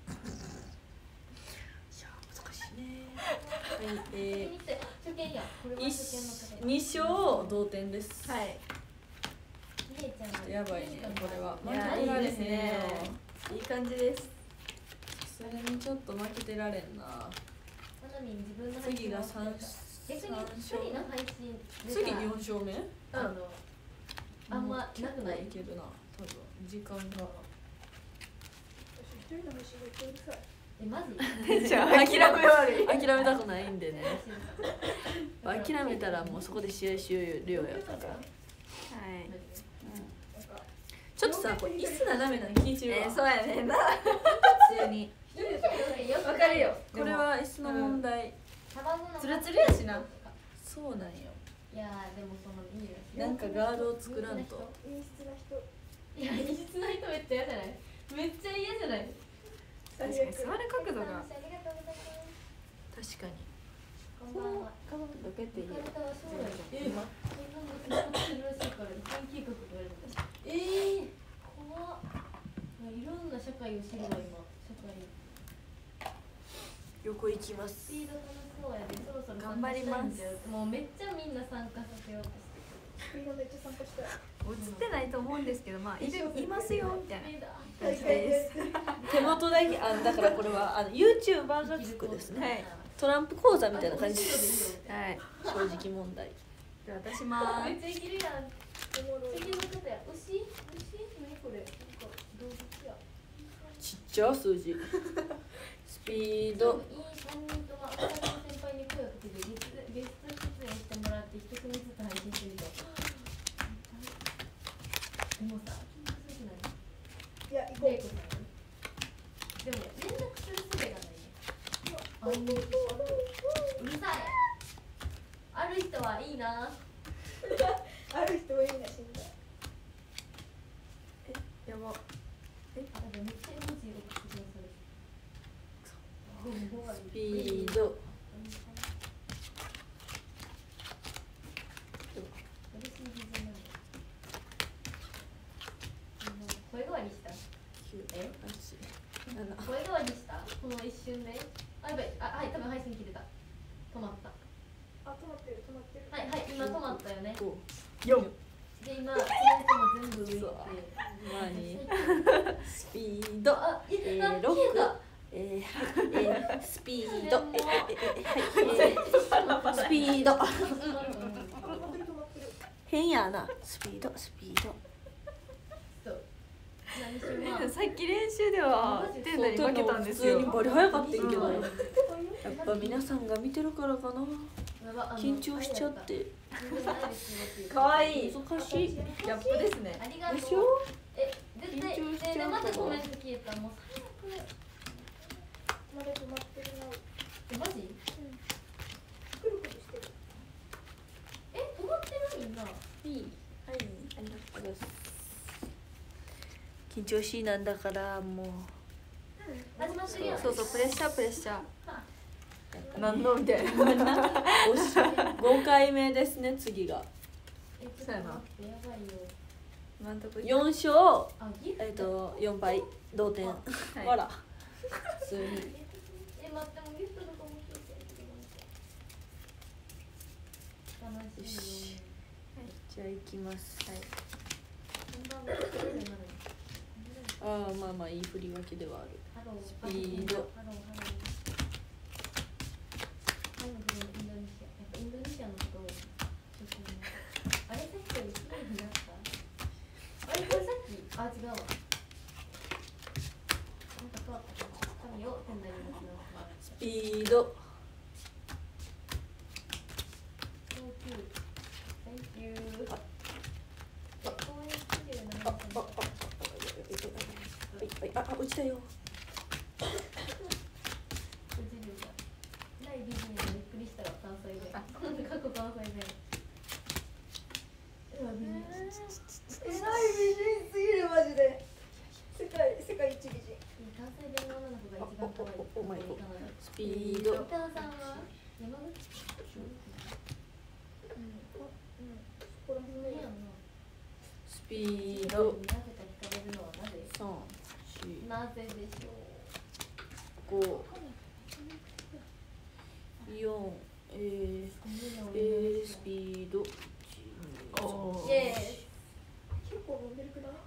や難しいね。はい、え初見初見やこれはー、 初見の方二勝同点です。 はいひでちゃんがやばいねこれは。 いや負けてられへんよいいですねいい感じです。 それにちょっと負けてられんな。 まなみん自分の配信次が三逆に三勝次の配信で次四勝目？ あのあんまなくないいけるな。多分時間が。 私一人の飯がうるさいえマジじゃあ諦め悪い。 諦めたくないんでね。諦めたらもうそこで試合終了やったから。 はいなんかちょっとさ、これ椅子斜めなの聞いてるわ。 えー、そうやねんな普通にわわかるよ。 これは椅子の問題。 ツルツルやしな。 そうなんよ。 いやーでもそのいいよなんかガードを作らんと。 陰湿な人いや異質な人めっちゃ嫌じゃないめっちゃ嫌じゃない確かに座る角度がありがとうございます確かに。 こんばんは角度どけていいよ。 体は将来え今今もすごくするらしいから研究学言われてたええー、怖っいろんな社会を知るわ今社会横行きまスす。 ピード楽しそうやでそろそろ頑張りますもうめっちゃみんな参加させようとしてスピードめっちゃ参加したい映ってないと思うんですけど、まあいるいますよみたいな大会感じで。 です手元だけ、あ、だからこれはあの ユーチューバーが聞くですね。 はいトランプ講座みたいな感じです。 はい。 正直問題。 では私まめっちゃいけるやんおもろい次の方や牛牛何これなんか動物やちっちゃ数字。スピード。 いいさんにんとも赤坂の先輩に声をかけてゲスゲスト出演してもらって一組ずつ配信するとでもさ緊張するくないいや行こうレイコさんでも連絡する術がないねあんうるさいある人はいいなある人はいいな死んだやば。 あでもめっちゃ絵文字を書き出されるスピード。 嬉しい事情なんだ声変わりした九、 え八、七。 声変わりしたこの一瞬であやばいあはい多分配信切れた止まったあ止まってる止まってるはいはい今止まったよね五。 四。 で今コメントも全部抜いて何？スピード。 あいえあー、六消えた。 えー、はい、えー、スピード。えー、えー、はい、えー、スピード。 止まってる止まってる変やな。スピード、スピード。 そう何しようさっき練習ではテンダに負けたんですよ。 普通にバリ早かったんけど。 うんやっぱ皆さんが見てるからかな。緊張しちゃって。 可愛い難しい。 ギャップですね。 ありがとうでしょ？ え絶対緊張しちゃうでまたコメント消えたもう最悪まだ止まってるなえマジくるくるしてるえ止まってるみんないい。 はい。ありがとう。 緊張しいなんだからもう。 始まってるやんそうそうプレッシャープレッシャはー。なんのみたいな。 おしごかいめですね次が。 えちょっと待ってやばいよ今んとこよん勝。 あギフトえっとよん倍同点。 はいわら。普通に。 え待ってもギフトとかも聞いて悲しいよじゃあ行きます。はい。 こんばんはああまあまあいい振り分けではある。 ハロースピードハローハローハローインドネシアやっぱインドネシアのことをちょっとねあれさっきより綺麗になったあれこれさっきあ違うわなんか変わったかな多分よ天台になってますスピはいああ落ちたよ。 ない美人にびっくりしたら関西弁。過去関西弁。 えらい美人すぎるマジで。世界世界一美人。 関西弁の女の子が一番可愛い。 お前スピード。 北尾さんは山口。 これもね。 スピード。 なぜか聞かれるのはなぜ？ 三、四、 なぜでしょ五、四、えー、えー、スピード。 う？イエーイ。 結構飲んでるくない？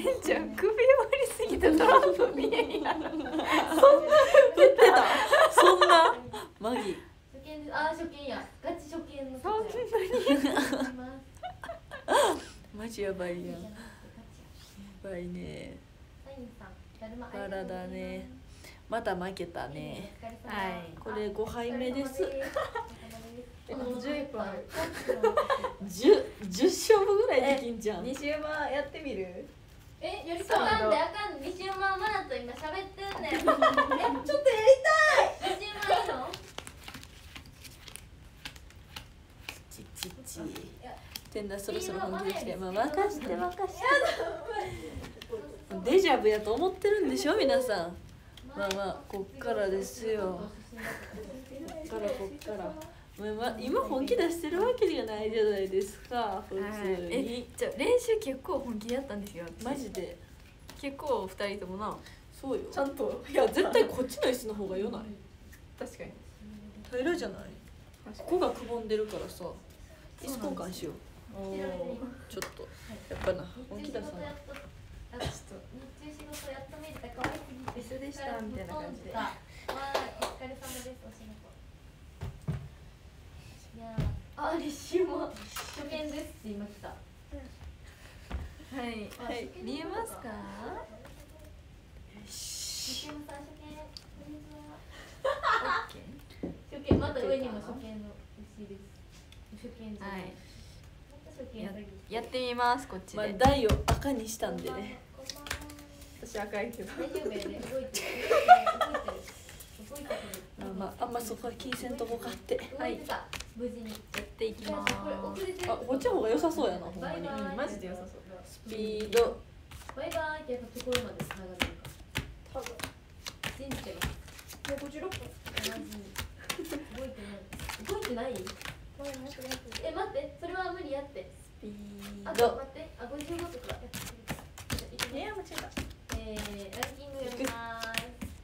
てんちゃん首折りすぎたトランプ見えや。 そんな振ってた。そんなマギ。 初見です。あ、初見や。ガチ初見の。 そんなに。 マジやばいやん。やばいね。バラだね。また負けたね。 はい。 これごはいめです。 もうじゅういっぷんある。 十十勝負ぐらいできんじゃん。 西山やってみる？ え、やりたい。あかんであかんで。西山マナと今喋ってんねん。え、ちょっとやりたい。西山いいの？ ちちち。てんだそろそろ本気で来て、まあ任して任して。デジャブやと思ってるんでしょ皆さん。まあまあこっからですよ。こっからこっから。まあ、今本気出してるわけじゃないじゃないですか普通に。 え、じゃ練習結構本気でやったんですよ。 マジで。 結構二人ともな。 そうよ。 ちゃんと。 いや絶対こっちの椅子の方がよない。 確かに。 平らじゃない。ここがくぼんでるからさ。椅子交換しよう。ちょっとやっぱな本気出さない。 あ、ちょっと日中仕事やっと見れた可愛すぎて一緒でしたみたいな感じで。 わあ、お疲れ様ですお仕事。いやあ、立春も初見ですって今来た。はい、はい、見えますか？ 立春さん初見、こんにちは。 オッケー。 初見、また上にも初見の牛です。初見じゃない。 はい。 初見やってみますこっちで。 まあ台を赤にしたんでね。 私赤いけど。 大丈夫やで、動いてる。動いてる。動いてる。 まあまああんまそこは気にせんとこかって。 はい。無事にやっていきます。 あ、こっちの方が良さそうやなほんまに。 マジで良さそう。 スピード。 バイバイってやったところまで繋がるか。 多分。 信じてます。もうごじゅうろっぷん。動いてない。動いてない？え、待って、それは無理やって。 スピあ、 ード。 待って、あ、ごじゅうごとかやってる。 いや、間違えた。 えー、ランキング読みます。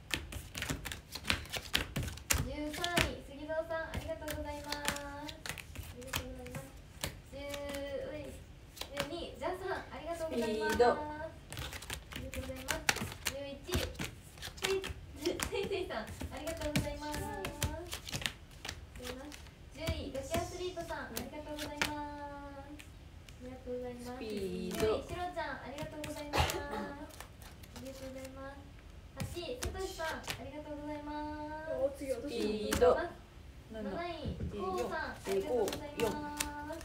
じゅうさんい、杉蔵さん、ありがとうございます。ありがとうございます。じゅうに、ジャンさん、ありがとうございます。 スピード。 ありがとうございます。じゅういち、せいせいせいさん、ありがとうございます。じゅうい、ガキアスリートさん、ありがとうございます。ありがとうございます。 スピード。 しろちゃん、ありがとうございます。ありがとうございます。はち、さとしさん、ありがとうございます。 次私スピード。 なない、こうさん、ありがとうございます。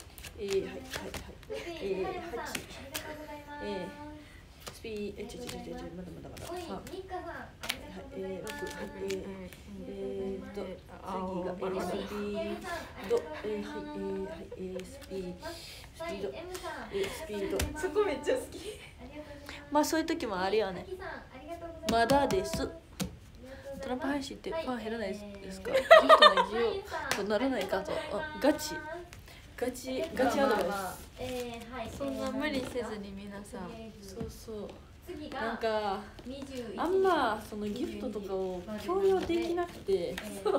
えー、はいはいはい。 えー、はるさん、ありがとうございます。 えー、スピーえちょちょちょちょまだまだまだ。 おい、ニッカさん、ありがとうございます。 えーっと次がえースピードえーはいえーはいえースピースピードえースピード。 そこめっちゃ好き。 まあそういう時もあるよね。まだです。トランプ配信ってファン減らないですか？ギフトの需要とならないかと。あ、ガチガチガチアドバイス。 そんな無理せずに皆さん。 そうそう。なんかあんまそのギフトとかを強要できなくて、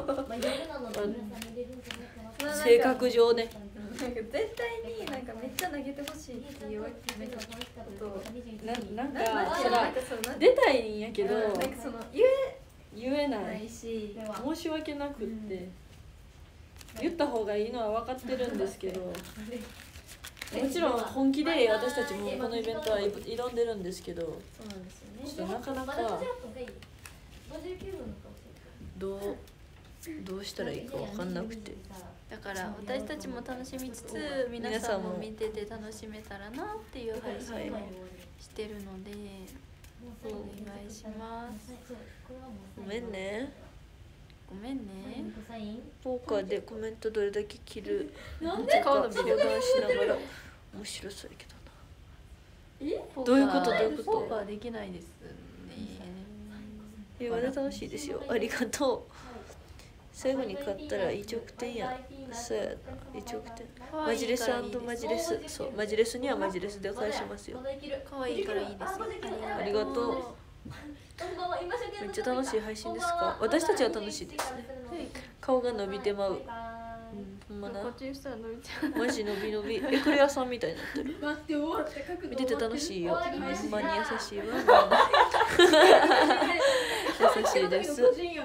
性格上ね。 なんか絶対になんかめっちゃ投げてほしいっていうことをななんかそら出たいんやけど、 なんかその言え言えなないいし、 申し訳なくって言った方がいいのは分かってるんですけど、もちろん本気で私たちもこのイベントは挑んでるんですけど、 そうなんですよね。 ちょっとなかなかどうどうしたらいいか分かんなくて。 だから私たちも楽しみつつ皆さんも見てて楽しめたらなっていう配信をしてるので、 お願いします。 ごめんね。 ごめんね。 ポーカーでコメントどれだけ切るなんで顔の相談しながら面白そうやけどな。 えどういうことどういうことポーカーできないですね。 え、まだ楽しいですよ。ありがとう。最後に勝ったらいちおくてんや。そうやな、いちおくてん。マジレス&マジレス。そう、マジレスにはマジレスで返しますよ。 可愛いからいいですよ。 ありがとう。めっちゃ楽しい配信ですか。私たちは楽しいですね。顔が伸びてまう。うん、ほんまな。 こっちにしたら伸びちゃう。 マジ伸び伸び。エクレアさんみたいになってる。 待って終わって角度見てて楽しいよ。ほんまに優しいわ。優しいです。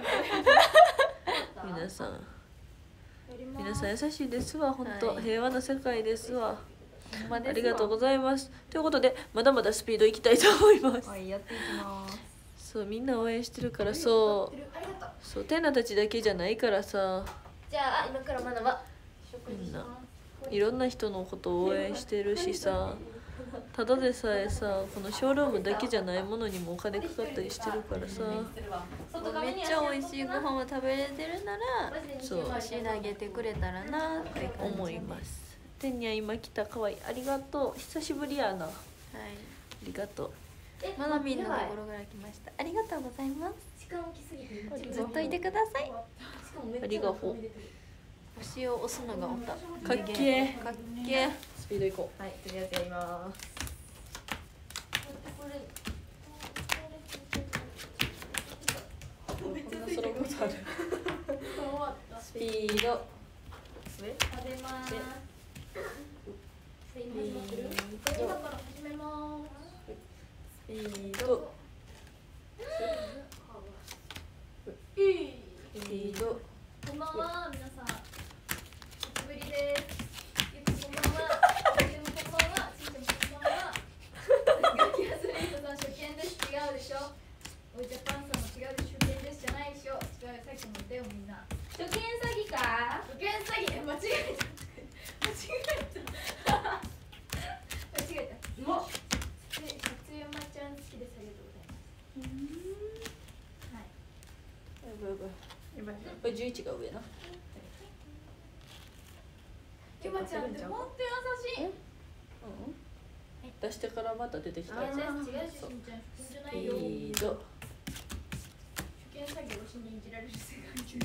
皆さん。皆さん優しいですわ。本当、 はい、 平和な世界ですわ。 あありがとうございます。ということで、まだまだスピードいきたいと思います。 はい、やっていきます。 そう、みんな応援してるからそうそうテンナたちだけじゃないからさ、 じゃあ今からまだは食みんな事しますいろんな人のことを応援してるしさ、ただでさえさこのショールームだけじゃないものにもお金かかったりしてるからさ、 めっちゃ美味しいご飯を食べれてるならそう仕上げてくれたらなって感じ思います。てんにゃ今来た、かわいい、ありがとう、久しぶりやな。あはい、 りがとう。 まなみんのところから来ました。ありがとうございます。 時間置きすぎてずっといてください。 ありがとう。 星を押すのがおた。 かっけーかっけー。 スピードいこう。 はい、とりあえずやります。 こんなそのことある。スピード。 食べます今から始めますスピード。スピード。 こんばんは皆さん、久しぶりです。ゆきこんばんは、ゆきもこんばんは、しんちゃんこんばんは。ガキアスリートさん初見です。違うでしょ。おいジャパンさんも違うでしょ。初見ですじゃないでしょ。違うよ、さっきも言ったよみんな。初見詐欺か？初見詐欺、間違えた。間違えた。間違えた。もう。さつゆまちゃん好きです。ありがとうございます。はい。 やばいやばい。これじゅういちが上な。 ゆまちゃんって本当優しい。 うん。出してからまた出てきた。 違う違う、しんちゃん、初見じゃないよ。 スピード。 初見詐欺をしにいじられる世界中。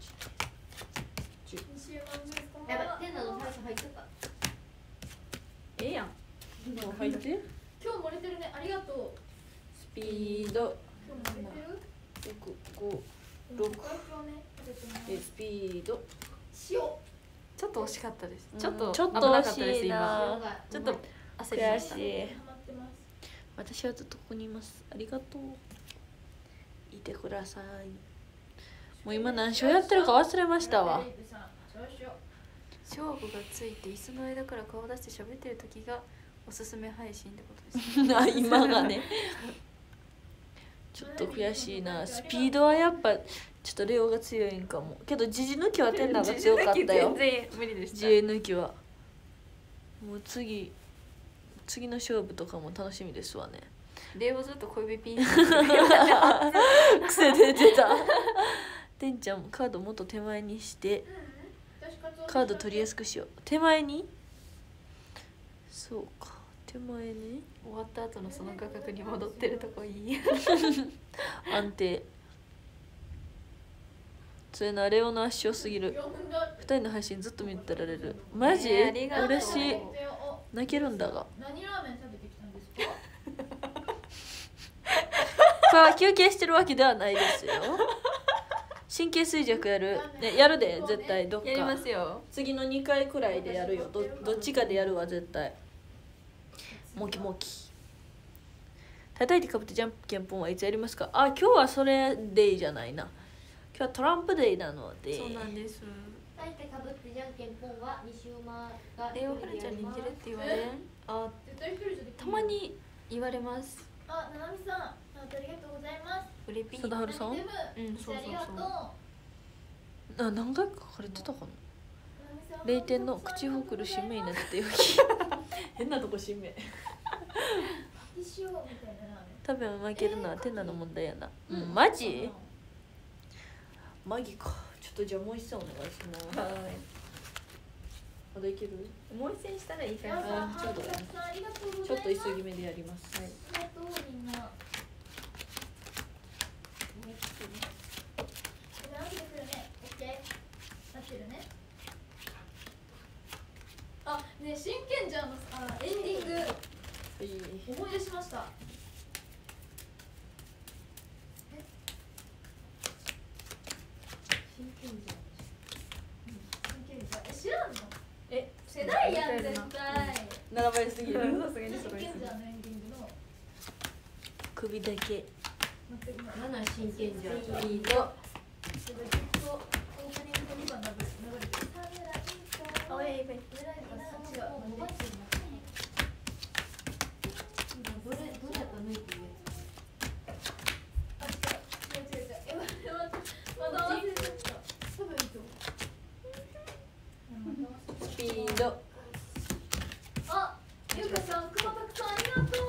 西山です。やばい、天の最初入ってた。 ええやん。 もう入って。 今日漏れてるね、ありがとう。 スピード。 今日漏れてる。 六五六。えスピード。 塩。 ちょっと惜しかったです。ちょっとちょっと危なかった惜しいです今。 な。 ちょっと焦りました。 悔しい。 ハマってます。 私はずっとここにいます。ありがとう。いてください。もう今何勝やってるか忘れましたわ。 勝負がついて椅子の間から顔出して喋ってる時がおすすめ配信ってことですね。 あ今がね。ちょっと悔しいな。スピードはやっぱちょっとレオが強いんかも。けどジジ抜きはテンナが強かったよ。 全然無理でした。 自衛抜きは。もう次次の勝負とかも楽しみですわね。 レオずっと小指ピン。 癖出てた。てんちゃんもカードもっと手前にしてカード取りやすくしよう。手前に。そうか、手前に終わった後のその画角に戻ってるとこいい。 安定。それな、レオの圧勝すぎる。ふたりの配信ずっと見てられる。マジ、 えーありがとう嬉しい。泣けるんだが。 何ラーメン食べてきたんですか？ これは休憩してるわけではないですよ。神経衰弱やる、ね、やるで絶対どっか。 やりますよ。 次のにかいくらいでやるよ。 ど, どっちかでやるわ絶対。モキモキ。叩いてかぶってジャンプケンポンはいつやりますか？あ、今日はそれデイじゃないな。今日はトランプデイなので。 そうなんです。 叩いてかぶってじゃんけんぽんは西馬がレオハルちゃんに似てるって言われん。あ、 絶対一人じゃできない。 たまに言われます。 あ、ななみさん、ありがとうございます。 フレピー。 貞治さん。 うん、そうそうそう。 ありがとう。 あ、何回か書かれてたかな。れいてんの口ほくる新名になってよき。変なとこ新名。 パティシオみたいなラーメン。 多分負けるのはテナの問題やな。うん、マジマギか。ちょっとじゃあもう一戦お願いします。まだいける？ もう一戦したらいいかな。 ちょっとちょっと急ぎ目でやります。はい。 ありがとうみんな。あ、ね、真剣じゃんのあエンディング思い出しました。え真剣じゃん。真剣じゃん。え、知らんの？え、世代やん絶対。 並ばれすぎる。 さすがに真剣じゃんのエンディングの首だけ。 七真剣じゃん。スピード。ずっとオープニングにばん流れてる。 おい、いい。 どれどれやったら抜いていいやつ。あ、違う違う違う違う。え、待って待って。まだ忘れちゃった。多分いいと思う。 スピード。 あ、ゆうかさん、熊田さんありがとう。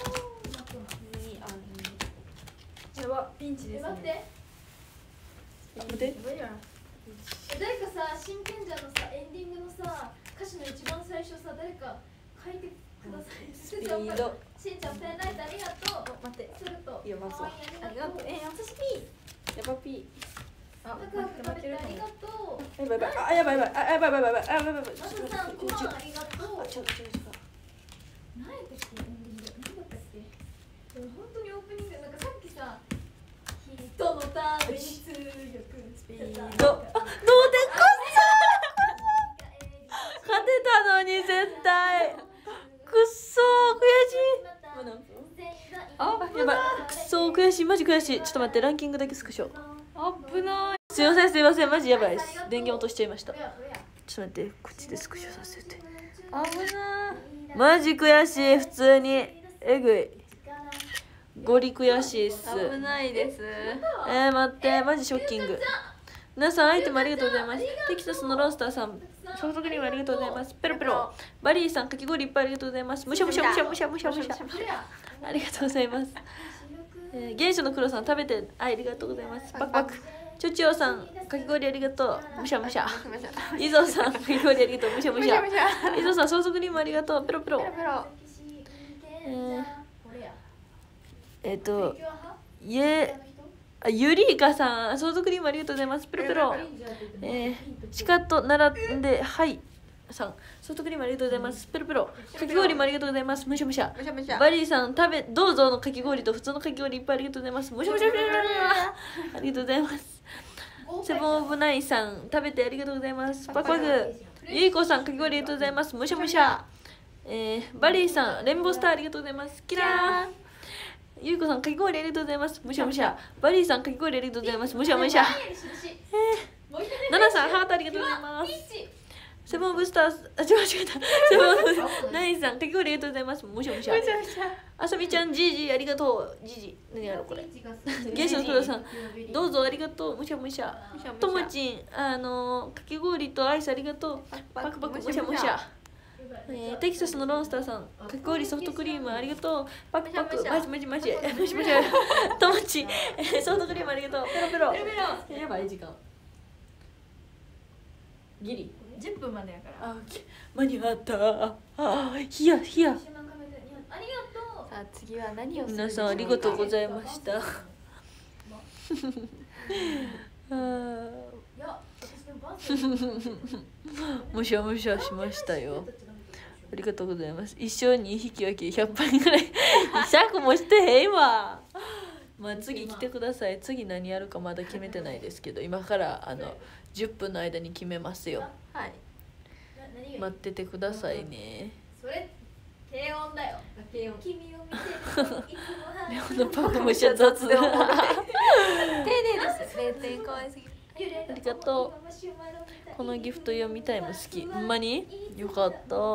やば、ピンチですね。 待って。 待って。 え、誰かさ、真剣じゃんのさ、エンディングのさ、歌詞の一番最初さ、誰か書いてください。 スピード。 しんちゃん、ペンライトありがとう。 待って。 すると。 いや、まずは。 ありがとう。え、私 P。 やば P。 あ、 仲良く食べてありがとう。 やばいやばい。あ、やばいやばい。あ、やばいやばいやばい。あ、やばいやばい。 まずさん、ごまんありがとう。 ちょっとちょっと。 何やったっけ、エンディング。何だったっけ。でも本当にオープニング、なんかさっきさ。人のために通力スピード。 ど、あ、同点こっそ。勝てたのに絶対。くっそー悔しい。あ、やばい。くっそー悔しい。マジ悔しい。ちょっと待って、ランキングだけスクショ。 危ない。 すいませんすいません、マジやばいです。電源落としちゃいました。ちょっと待って、こっちでスクショさせて。 危ない。 マジ悔しい、普通にえぐい。ゴリ悔しいっす。 危ないです。 えー、待って、マジショッキング。皆さんアイテムありがとうございます。テキサスのロースターさん、ソフトクリームありがとうございます。ペロペロ。バリーさん、かき氷いっぱいありがとうございます。むしゃむしゃむしゃむしゃむしゃむしゃ。ありがとうございます。えー、原初の黒さん、食べてありがとうございます。パクパク。チョチオさん、かき氷ありがとう。むしゃむしゃ。イゾさん、かき氷ありがとう。むしゃむしゃ。イゾさん、ソースクリームありがとう。ペロペロ。えー、えっと、いえ、あ、ゆりいかさん、ソースクリームありがとうございます。ペロペロ。えー、チカと並んで、はい。さん、ソフトクリームありがとうございます。ペロペロ。かき氷もありがとうございます。むしゃむしゃ。バリーさん、食べ、どうぞのかき氷と普通のかき氷いっぱいありがとうございます。むしゃむしゃむしゃむしゃ。ありがとうございます。セブンオブナインさん、食べてありがとうございます。パクパク。ゆいこさん、かき氷ありがとうございます。むしゃむしゃ。えー、バリーさん、レンボースターありがとうございます。キラー。ゆいこさん、かき氷ありがとうございます。むしゃむしゃ。バリーさん、かき氷ありがとうございます。むしゃむしゃ。えー、ナナさん、ハートありがとうございます。セブンオブスターズ、あ、違う違った。セブンオブナインさん、かき氷ありがとうございます。むしゃむしゃ。あさみちゃん、じいじ、ありがとう。じいじ、何やろこれ。ゲストの黒さん、どうぞありがとう。むしゃむしゃ。ともちん、あの、かき氷とアイスありがとう。パクパク、むしゃむしゃ。えー、テキサスのロンスターさん、かき氷ソフトクリームありがとう。パクパク、マジマジマジ。むしむしゃ。ともちん、えー、ソフトクリームありがとう。ペロペロ。やばい時間。ギリ。 じゅっぷんまでやから。 あ、間に合った。あ、ひやひや。 ありがとう。 さあ次は何をする皆さんありがとうございました。あむしゃむしゃしましたよ。ありがとうございます。一生に引き分けひゃっぱいぐらい。ひゃくもしてへんわ。まあ次来てください。次何やるかまだ決めてないですけど、今からあのじゅっぷんの間に決めますよ。 はい。 待っててくださいね。 それ低音だよ。低音。君を見てるといつもレオのパフむしゃ雑で。 丁寧です。れいてん超えすぎる。 ありがとう。このギフト読みタイム好き。ほんまによかった。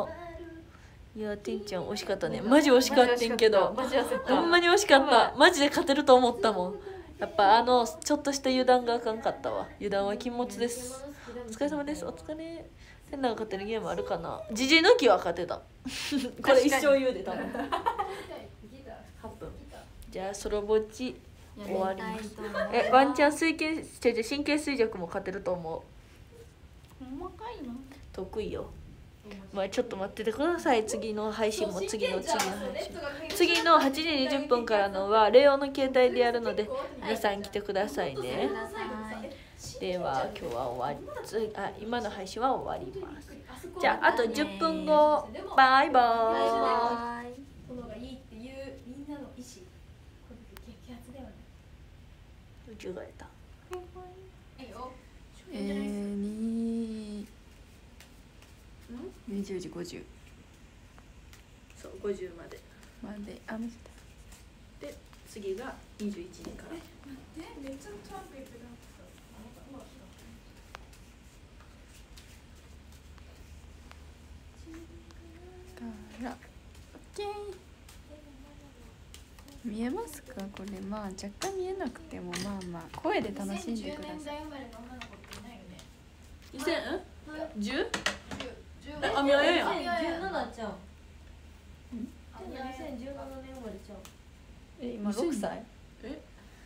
いや、てんちゃん惜しかったね。マジ惜しかったんけど、ほんまに惜しかった。マジで勝てると思ったもん。やっぱあのちょっとした油断があかんかったわ。油断は禁物です。お疲れ様です。お疲れ。変なが勝てるゲームあるかな。ジジ抜きは勝てた。これ一生言うで多分。はっぷん。 じゃあソロぼっちや終わりたいりますと思います。 えワンチャン水系ちょいちょい神経衰弱も勝てると思う。 細かいな。 得意よ。まあちょっと待っててください。次の配信も次の次の配信次のはちじにじゅっぷんからのはレオの携帯でやるので皆さん来てくださいね。では今日は終わりつあ今の配信は終わります。じゃああとじゅっぷんごバイバイ。 バイバイ。 ものがいいっていうみんなの意思、これで激アツだよね。 宇宙が出た。 いいよ。 えー、ににじゅうじごじゅうそうごじゅうまでまであ見せた。 で次がにじゅういちじから。 待って、めっちゃトランプ言ってた。 からオッケー。見えますかこれ。まあ若干見えなくてもまあまあ声で楽しんでください。 にせんじゅう？ えあみあややん。 にせんじゅうななちゃん。にせんじゅうななねん生まれちゃう。 え今ろくさい？ え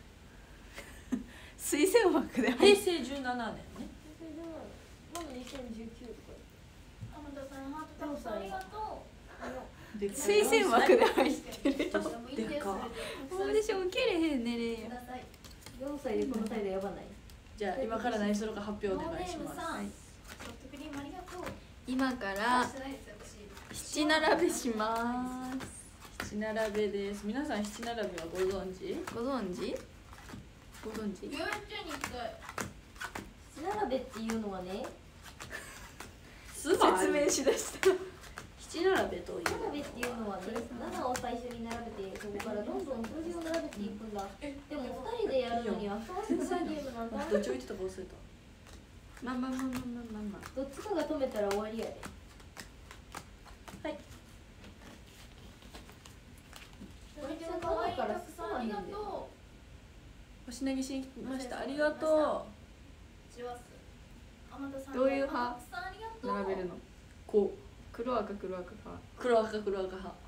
推薦枠で平成じゅうななねんね。 まだにせんじゅうきゅうとか。 天田さん、ハートタコさんありがとう。 でかい推薦枠で入ってる。 でかっ。 オーディション受けれへんねれや。 よんさいでこの態度やばない。 じゃあ今から何するか発表お願いします。 はいソフトクリームありがとう。 今から七並べします。 七並べです。皆さん七並べはご存知？ ご存知？ ご存知？ 遊園地に行きたい。 七並べっていうのはね、 スーパー説明しだした。 七並べという七並べっていうのはね、ななを最初に並べてそこからどんどん数字を並べていくんだ。でもふたりでやるのにはふさわしくないゲームなんだ。 どっち置いてたか忘れた。 まあまあまあまあまあまあまあ。 どっちかが止めたら終わりやで。 はい。 これちゃん可愛いから進まへんで。 星投げしに来ました。ありがとどういう派並べるの？ う。こう黒赤黒赤か。 黒赤黒赤派。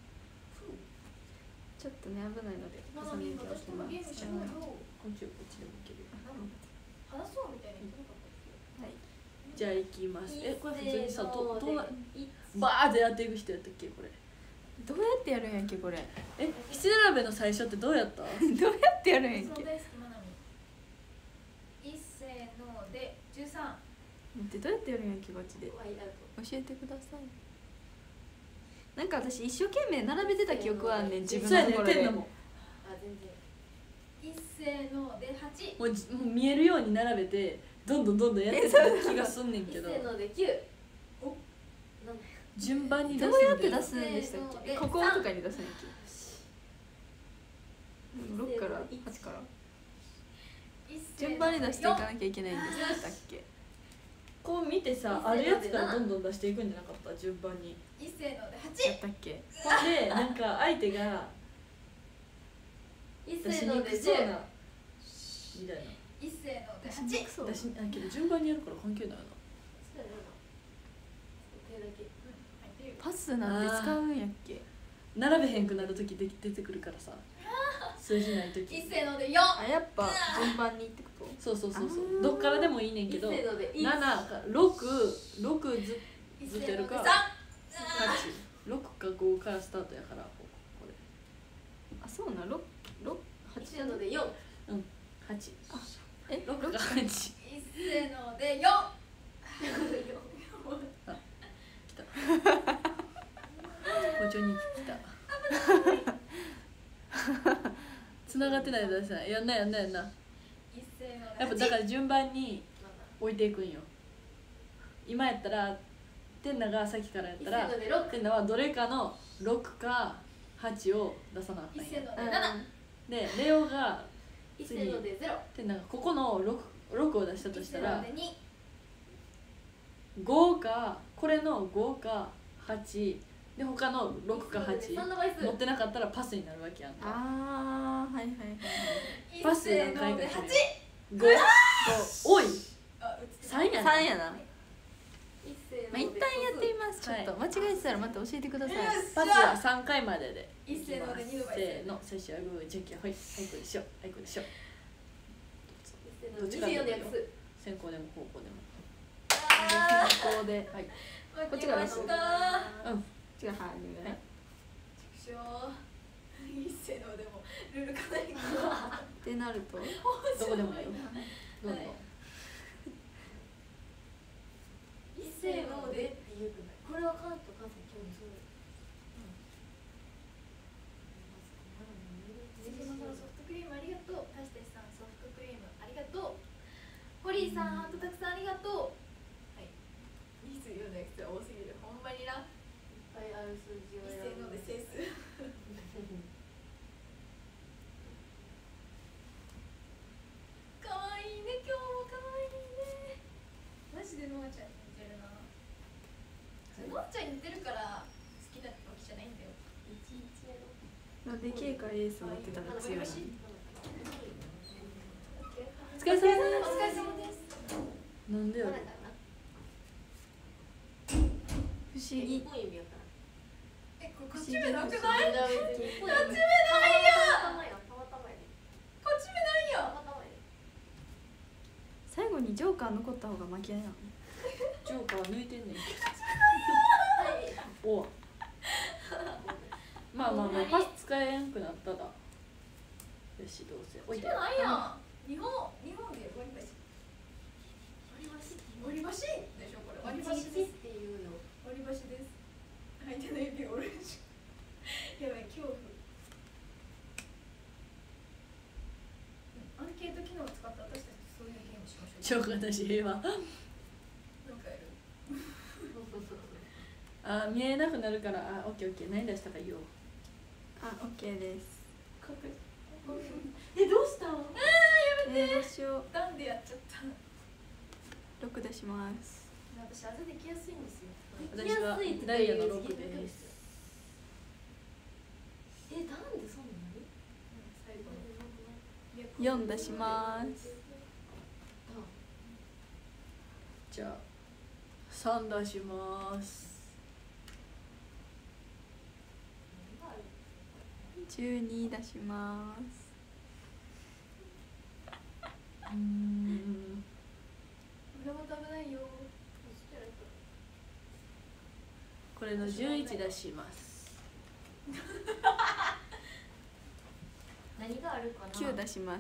ちょっとね危ないので重ねておきます。じゃあこっちこっちでもいけるよ。 話そうみたいに言ってなかったっけ？ はい。 じゃあ行きます。えこれ普通にさせーのどどうなでバーってやっていく人やったっけこれ。 どうやってやるんやっけこれ。 え七並べの最初ってどうやった？ どうやってやるんやっけ。 そうです、まなみ。一せーので十三。 待ってどうやってやるんやっけこっちで。教えてください。なんか私一生懸命並べてた記憶はあんねん自分そうやねのところで。 んてんのもあ、全然。 一せーので八。 もうじもう見えるように並べてどんどんどんどんやってた気がすんねんけどせーのできゅう。お。なん順番に出どすんだようやって出すんでしたっけ。こことかに出すんやっけ。六から八から。順番に出していかなきゃいけないんでしたっけ。 こう見てさあるやつからどんどん出していくんじゃなかった順番に。 一せーのでや八。 ったっけ。 ほんでなんか相手が一出しせーのでじゅう。 にくそうなみたいな。 一せーので八。 出しあけど順番にやるから関係ないな。 パスなんて使うんやっけ。 並べへんくなるときで出てくるからさ数字ないとき。 一せーので四。 あやっぱ順番にってこと。 そうそうそうそあーうどっからでもいいねんけど一せーので一。 ななかろくろくず一ずっとやるかせーので三。 はちろくかごからスタートやからここれあそうな六六一せーので四。 はちえろくかはち一せーので四。 包丁に来た繋がってないでください。やんなやんなやんな。 一せーのでやっぱだから順番に置いていくんよ。今やったらテンナがさっきからやったら一せーので六。 テンナはどれかのろくかはちを出さなあかん一やせーので七。 でレオが一せーのでゼロ。 テンナがここの 6, ろくを出したとしたら一せーので二。 ごかこれのごかはちで他のろくかはち三の倍数。 持ってなかったらパスになるわけやんか。 あーはいはいはい。 パス一せ何回かーので八。 ごごおいあ、うつさんやな。 三やな。 一せーのあ、一旦やってみます。ちょっと間違えてたらまた教えてください。 パスは三回までで一斉ので二度がせーの、最初はグー、ジェキ、はい、はい、これでしょ、はい、これでしょ。どっちかでもいいよ。先行でも後攻でも。先行で、はい。 こっちがです。 うん。 違う、は畜い、ね。 生。一斉のでもルールかなり。 ってなると、 どこでもいいよ。どうぞ。 一斉のでって言うくない。これは関東関西興味そう。 ジジマさんソフトクリームありがとう。タシタシさんソフトクリームありがとう。ホリーさんハートたくさんありがとう。はい。人数言うのやつは多すぎる。ほんまにな。 いっぱいある数字を一斉選ぶ。 ので整数。かわいいね、今日もかわいいね。マジでノアちゃんに似てるな。ノアちゃんに似てるから好きだったわけじゃないんだよ。 一一やろ。 なんで K かエース持ってたら強いの。 お疲れ様です。 お疲れ様です。 なんでやろ。 不思議。 一本指やから。 え、これ勝ち目なくない？ 勝ち目ないやん。 たまたまや。たまたまやで。 勝ち目ないやん。 たまたまやで。 最後にジョーカー残った方が負けやな。 ジョーカー抜いてんねんけはい。 ど。おわ。まあまあまあ、パス使えんくなったら。よし、どうせ。おいで。 ないやん。日本、日本で割り箸。 割り箸。 割り箸でしょこれ。割り割り箸箸です。 っていうよ。 割り箸です。相手の指がオレンジ。やばい、恐怖。アンケート機能を使って私たちそういうゲームしましょう。 ジョーカーだし、平和。 なんかやる。 あ、見えなくなるから、あ、オッケーオッケー、何出したか言おう。 あ、オッケーです。 え、どうしたの？ えー、どうしよう。 ダンでやっちゃった。 六出します。 私あざできやすいんですよ。 私はダイヤの六です。 え、なんでそんなの？ 最後の四出します。 じゃあ、三出します。 十二出します。 うーん。 これも危ないよ。 これの十一出します。 何があるかな？ 九出します。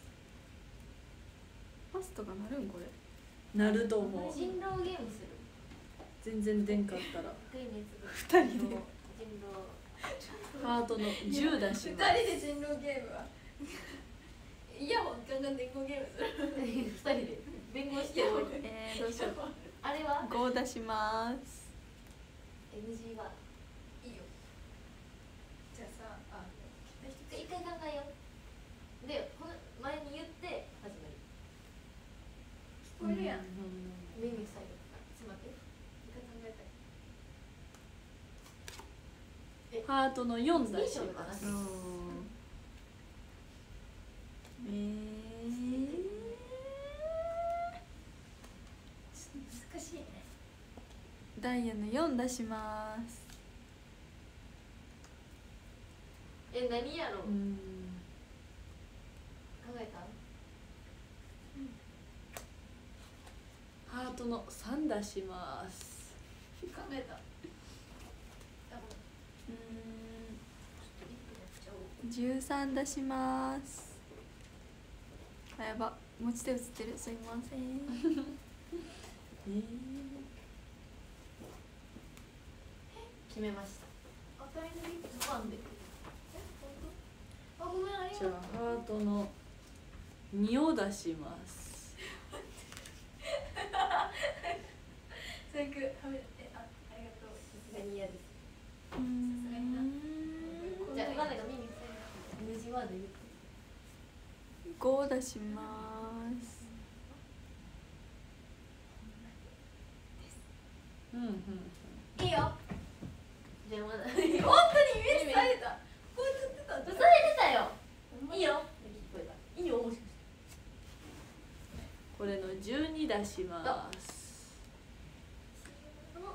パスとかなるんこれ。 なると思う。 人狼ゲームする。 全然出んかったら。 二人で。 ハートの十出します。 二人で人狼ゲームは。イヤホンガンガン伝言ゲームする。 二人で弁護しておる。 えー、どうしよう。 あれは五出します。 エヌジー はいいよ。じゃあさ、あ、 一回考えよう。で、この前に言って始める。 聞こえるやん。 耳塞いで。ちょっと待って。一回考えたい。 ハートの四出します。 うん。えー。 難しいね。 ダイヤの四出します。 え、何やろう。 うん。 考えた？ ハートの三出します。 考えた。 うん。十三出します。あ、やば、持ち手映ってる。すいません。 えー、 決めました。 当たりのリップファンで。 え、本当？あ、ごめん、ありがとう。 じゃあハートの二を出します。 最悪、はめ、え、あ、ありがとう。 さすがに嫌です。 うーん。 じゃあ、わかんないから耳塞いで。エヌジー ワード言って。 五出します。 うんうんうん。 いいよ。 じゃあ、まだ。 本当にイメージされた。こうやってた。 されてたよ。いいよ。聞こえた。いいよ、もしかして。 これの十二出します。 も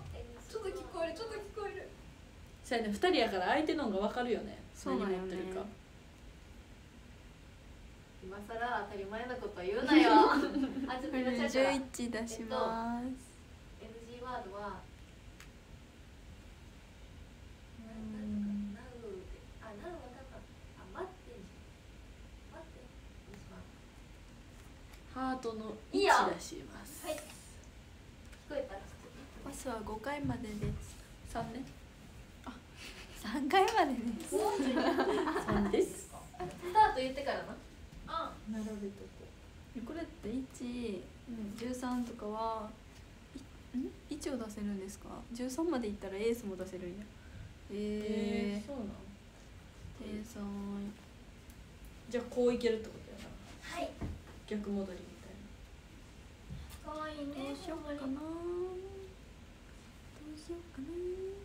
こえるちょっと聞こえる。 そうやね、ふたりやから相手の方が分かるよね。 そうなんよね何持ってるか。 今更当たり前なことは言うなよあ、ちょっと今ちゃうじゅうからいち出します。 エヌジー ワードはうんなうで、あ、なうわかった。あ、待ってにしよう。待ってにします。 ハートのいいいちよ出します。 はい。聞こえたらちょっパスはごかいまでです。 さんね。 さんかいまでです。 ともうちょいさんです。 スタート言ってからな。 あ、 並べとここれっていち、じゅうさんとかはいんいちを出せるんですか？じゅうさんまでいったらエースも出せるんや。 う。 えー、 そうなの。 天才。 じゃあこういけるってことやな。 はい。 逆戻りみたいな。 かわいいね。 どうしようかな。どうしようかな。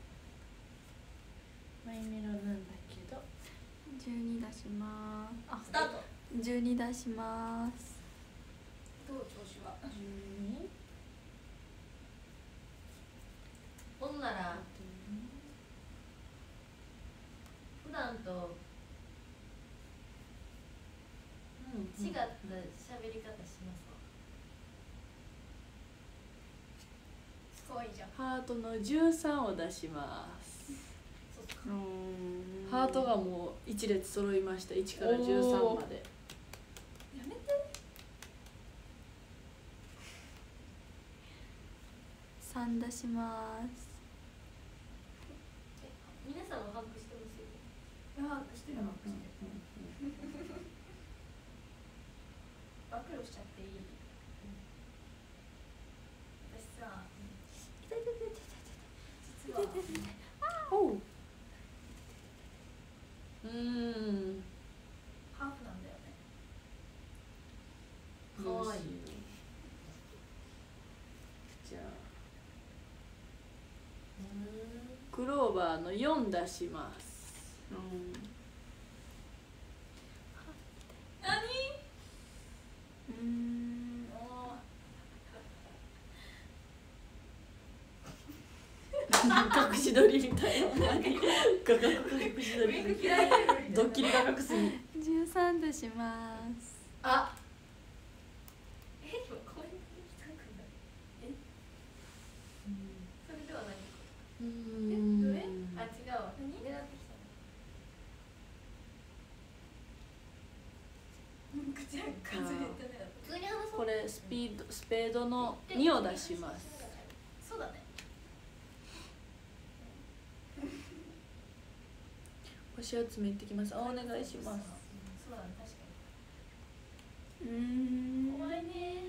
マイメロなんだけど。 じゅうに出します。あ、 スタート。 じゅうに出します。 どう調子は。 じゅうに。 ほんなら普段とうん。 違った喋り方しますわ。 かわいいじゃん。 ハートのじゅうさんを出します。 そうっすか。 うーん。 ハートがもう一列揃いました。いちからじゅうさんまで。 やめて。 さん出します。 皆さんも把握してますよね。 いや、してるわ。暴露しちゃっていい？私さ、実はおう。うーん。 ハーフなんだよね。 かわいい。 じゃあうクローバーのよん出します。 うん。 何？ うーん。 も隠し撮りみたいな。画角隠し撮りみたいな。ドッキリ画角すぎ。 じゅうさん出します。 う。あ。え、今コメントに来たくない。え。それではない。 うーえん。 どれ？ あ、違うわ。 何狙ってきたの。 う口が数えてね。 普通に話そう。 これスピードスペードのにを出します。 そうだね。 星集め行ってきます。あ、お願いします。 そうだね、確かうーん。 に。怖いね。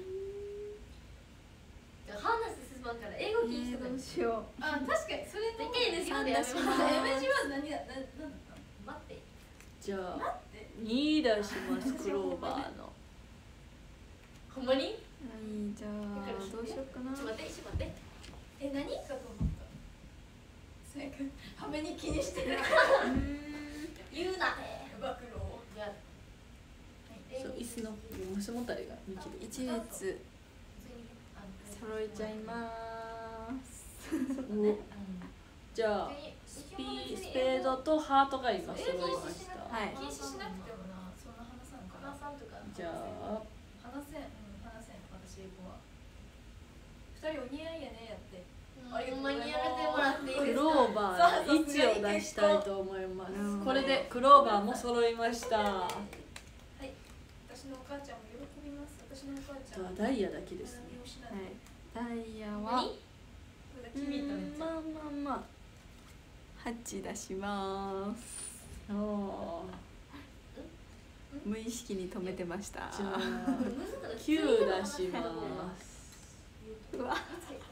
じゃあ話進まんから英語禁止とかにどうしよあ、確かにそれできるんですよね。やめ三出しますエメジは何だ、な、なんだったの？ 待って。 じゃあ待って。 に出します。クローバーの。 ほんまに？ う。はい、じゃあどうしようかな。 ちょっと待って、ちょっと待って。 え、何かと思った。それか、はめに気にしてる。 うーん。 言うなね。 暴露を。 じゃあ、 そう椅子の背もたれがにキロ。 一列揃えちゃいます。 おじゃあスピスペードとハートが今揃いました。 はい禁止しなくてもな、そんな話さんから。 花さんとか。 じゃあ話せん、うん、話せん、私英語は。二人お似合いやね、やって。 ほんまにやめてもらっていいクですか？ ローバーのいちを出したいと思います。これでクローバーも揃いました。あはい。私のお母ちゃんも喜びます。私のお母ちゃん。 とはダイヤだけですね。 何をしないはい。ダイヤは。 何？ これだけ見ためっちゃ。 まあまあまあ。はち出します。 おお。 無意識に止めてました。 じゃあきゅう出します。 うわ。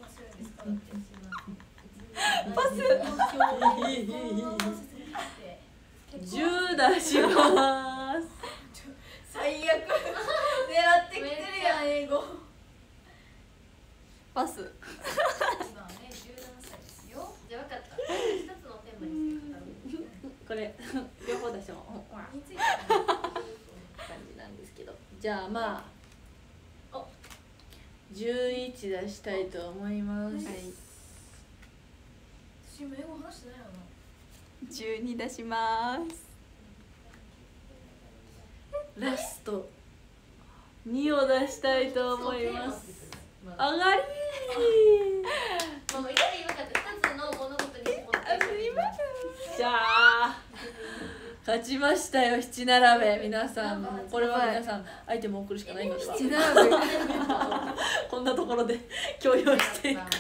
パス。 じゅう出します。 最悪。狙ってきてるやん、英語。 パス。 今はね、じゅうななさいですよ。 じゃあ分かった。一つのテーマにして語る。 これ両方出してもについて。 感じなんですけど、じゃあまあおじゅういち出したいと思います。 はい。 ち今英語話してないよな。 じゅうに出します。 ラストにを出したいと思います。上がりー。 もういかによかったふたつの物事に絞って。 じゃあ勝ちましたよ。七並べ。皆さんこれは皆さんアイテムを送るしかないのでは。 七並べこんなところで強要していく。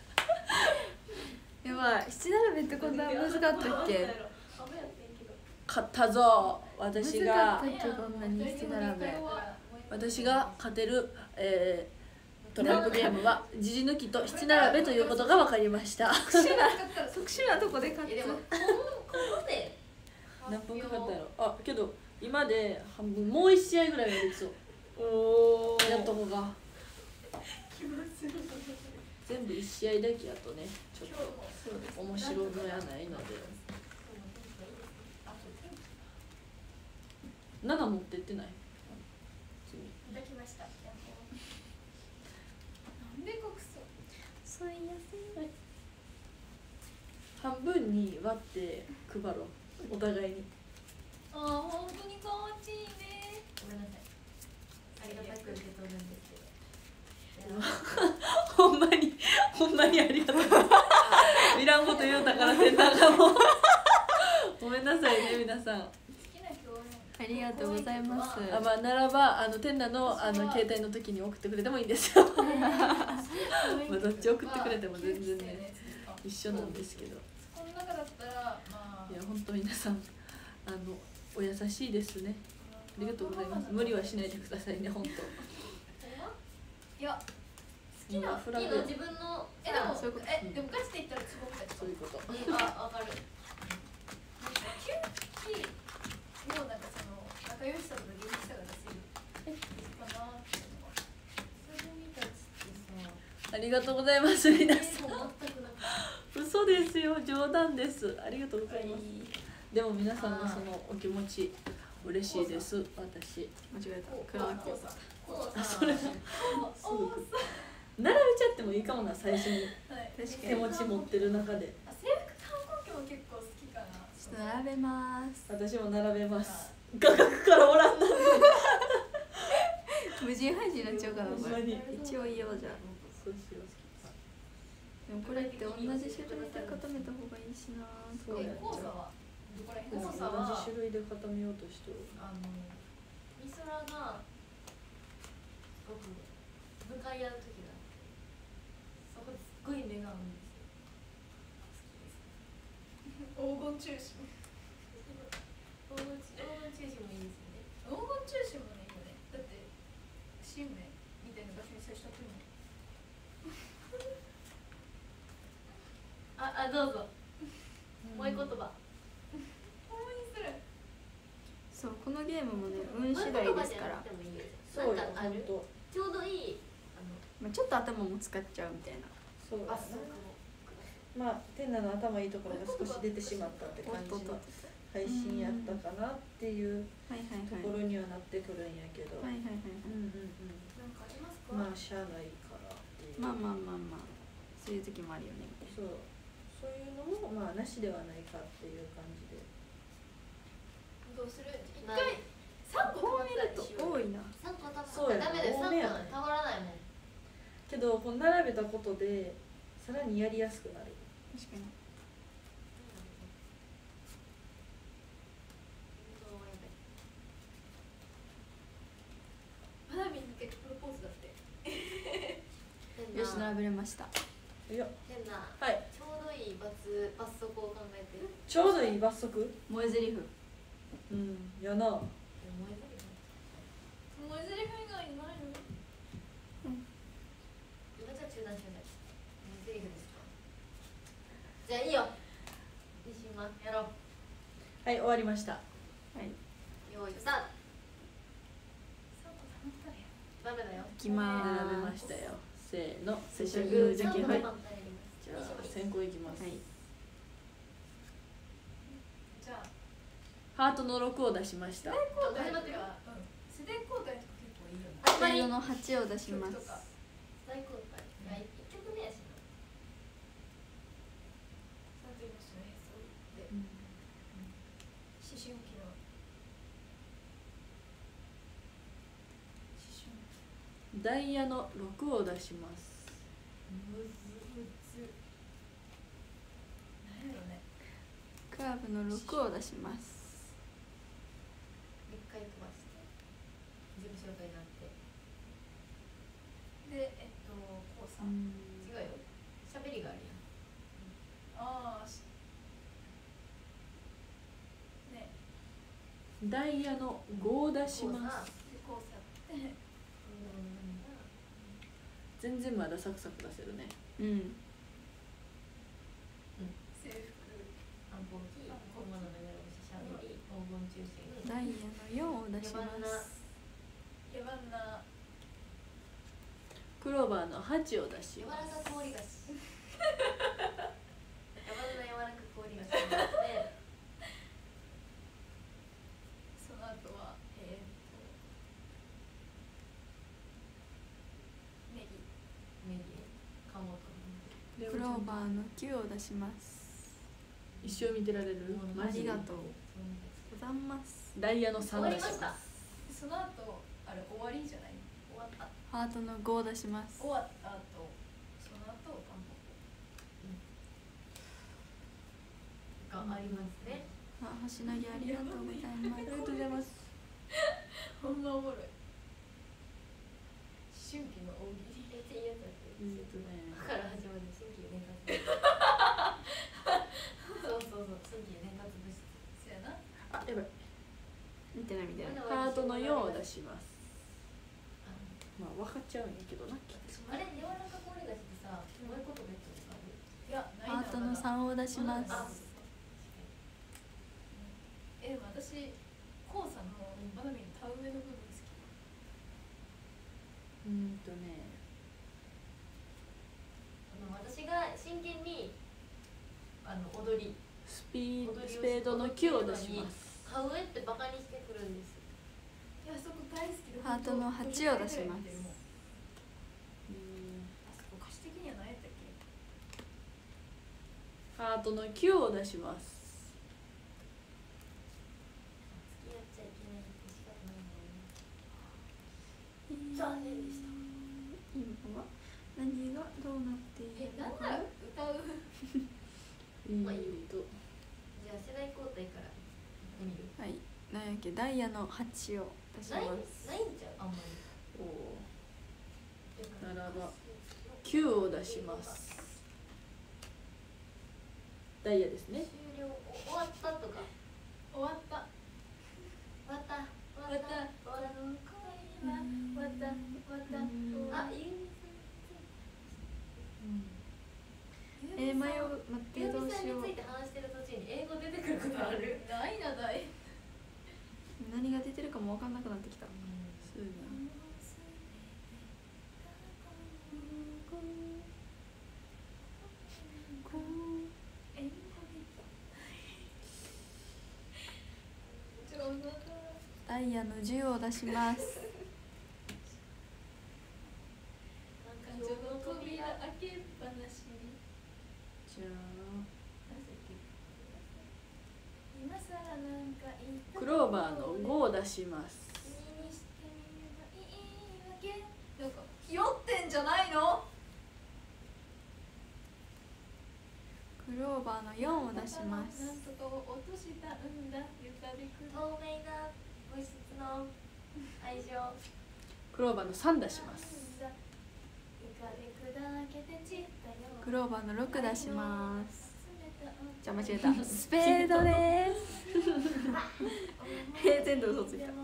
やばい、七並べってこんな難かったっけ？ 勝ったぞ私が。 難かったっけこんなに七並べ。 私が勝てる、えー、トランプゲームはじじ抜きと七並べということが分かりました。 特殊な特殊なとこで勝つ。 でもここで何分かかったやろ。あ、けど今で半分、もう一試合ぐらいはできそう。おーやっとこが全部一試合だけやとね、ちょっと面白みはないので。なな持ってってない？ いただきました。なんで国葬？ そういやせい。 半分に割って配ろう、お互いに。 ああ、本当にかわいいね。 ごめんなさい。ありがたく受け取るんですけど。 ほんまにほんまにありがとう。いらんこと言うたから天然がもうごめんなさいね皆さん。 ありがとうございます。 あ、まあならばあの天然のあの携帯の時に送ってくれてもいいんですよ。まあどっち送ってくれても全然ね一緒なんですけど。 この中だったらまあ。 いや本当皆さんあのお優しいですね。ありがとうございます。無理はしないでくださいね本当。 いや。好きなフラグ。 自分のえでもそういうこと。 えでもガチで言ったらすごくないですか。 そういうこと。 あ、わかる。 キュッキーもうなんかその仲良しさとか元気さが出せるかなっていうのは。 それ見たちってさ。 ありがとうございます皆さん。 全くなかった。 嘘ですよ、冗談です。ありがとうございます。でも皆さんのそのお気持ち嬉しいです。私間違えた。黒巻。 あ、それすぐ並べちゃってもいいかもな最初に。手持ち持ってる中で。 制服観光機も結構好きかな。 ちょっと並べます。 私も並べます。画角からおらんなんで。 無人配信になっちゃうからこれ。一応言おうじゃん。 そうしよう。 でもこれって同じ種類で固めた方がいいしな。 そうやっちゃう。同じ種類で固めようとしてる。 あのミソラが僕向かい合う時がそこですっごい目が合うんですよ。 黄金中心。 黄金中心もいいですね。 黄金中心もねいいよね。だって新名みたいな場所に最初にも。 あ、あ、どうぞ。もう一言葉。 そう、このゲームもね、運次第ですから。 そうや、 ある。ちょうどいい。あの、 まあ、ちょっと頭も使っちゃうみたいな。 そうやな。まあ、天然の頭いいところが少し出てしまったって感じの配信やったかなっていうところにはなってくるんやけど。 はいはいはい。 うんうんうん。 なんかありますか。 まあ、しゃあないからっていう。 まあまあまあまあ。そういう時もあるよね。 そう。そういうのも、まあ、なしではないかっていう感じで。 どうする。一回。三個こう見ると多いな。 三個たそうやな。 ダメで三個たまらないもん。 けど、こう並べたことで、さらにやりやすくなる。 確かに。 まだみんな結構プロポーズだって。 よし、並べれました。 いや。 変な。 はい。 ちょうどいい罰罰則を考えてる。 ちょうどいい罰則。 萌え台詞。 うん、やな。 思えたけど。 萌え台詞以外にないの。 うん。今じゃ中断しない。萌え台詞ですか。じゃあいいよ。自信はやろう。 はい、終わりました。はい。 用意スタート。ダメだよ。 いきまーす。 並べましたよ。せーの、 接触じゃけはい。 じゃあ先行いきます。はい。 じゃあハートの六を出しました。 世代交代とか、世代交代とか結構いいよね。 スペードの八を出します。 世代交代。いや一曲目やしな。 ダイヤのろくを出します。 むずむず何やろね。 クラブのろくを出します。 一回飛ばして自己紹介になって、 でえっとこうさん、 違うよ、喋りがあるああしねダイヤのごを出しやん。 ます。 でこうさって全然まだサクサク出せるね。 うん。 制服反抗期、本物の夜押ししゃべり、黄金中心、 ダイヤのよんを出します。 野蛮なクローバーのはちを出し柔らます。 か氷菓子。野蛮な柔らか氷菓子になって、 その後はえー、っとネギネギ、カモトでクローバーのきゅうを出します。 一生見てられる。マジでありがとうございます。 ダイヤのさん出し終わりました。 ます。 その後あれ終わりじゃない終わった。 ハートのごを出します。 終わった後その後タンポポがありますね。 あ、星投げありがとうございまありす。 がとうございます。 ほんまおもろい。思春期の大喜利。 えっていうやつだってえっとね。 だから始まる新規年活そうそうそう、新規年活物質。 そやな。 あ、やばい。 見てない見てない。 ハートのよんを出します。 あまあ分かっちゃうんやけどな。 あれ、柔らか氷菓子ってさ、どういうこと別にある？ いやないな。 ハートのさんを出しまあ、 す。 えでも私コウさんのまだ見る田植えの部分好き。 うーんとね。 あの私が真剣にあの踊り、 スピースペードのきゅうを出します。 田植えってバカにしてくるんです。 いやそこ大好きで。 ハートのはちを出します。 あそこ歌詞的には何やったっけ。 ハートのきゅうを出します。 付き合っちゃいけないって仕方ないのに。残念でした。 今は何がどうなっているえなんのか。 なら歌う。 まあいいよえーとじゃあ世代交代から見る。 はい。なんやっけ、ダイヤのはちを出しまないす。 ないんちゃうあんまり。 おーならばきゅうを出します。ダイヤですね。 終了。終わったとか。 終わった。 終わった。終わった。終わった。終わった。 終わった終わった。 あ、ゆうみえー、迷う。待って、 ゆうどうしようみさんについ。て話してる途中に英語出てくることある？ ないなだい。 何が出てるかも分かんなくなってきた。 そうやな。ダイヤのじゅうを出します。 感情の扉開けっぱなし。 じゃあ今さらなんか言ったクローバーのごを出します。 君にしてみればいいわけ。なんか酔ってんじゃないの。 クローバーのよんを出します。 なんとかを落としたんだ。床でく透明な物質の愛情。 クローバーのさん出します。 床で砕けて散ったよ。 クローバーのろく出します。じゃあ間違えた。スペードです。平然と嘘ついた。 え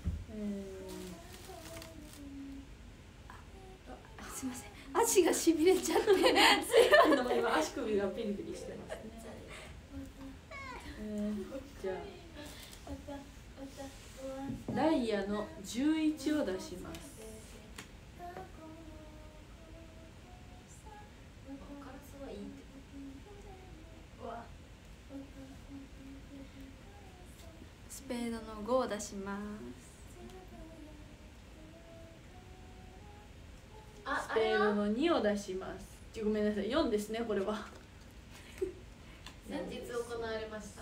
あ、すいません。足がしびれちゃって。 ー、今足首がピリピリしてますね。えー、じゃあダイヤのじゅういちを出します。 カラスはいいって。 スペードのごを出します。 あ、 スペードのにを出します。ちょごめんなさい、よんですね、これは。 先日行われました。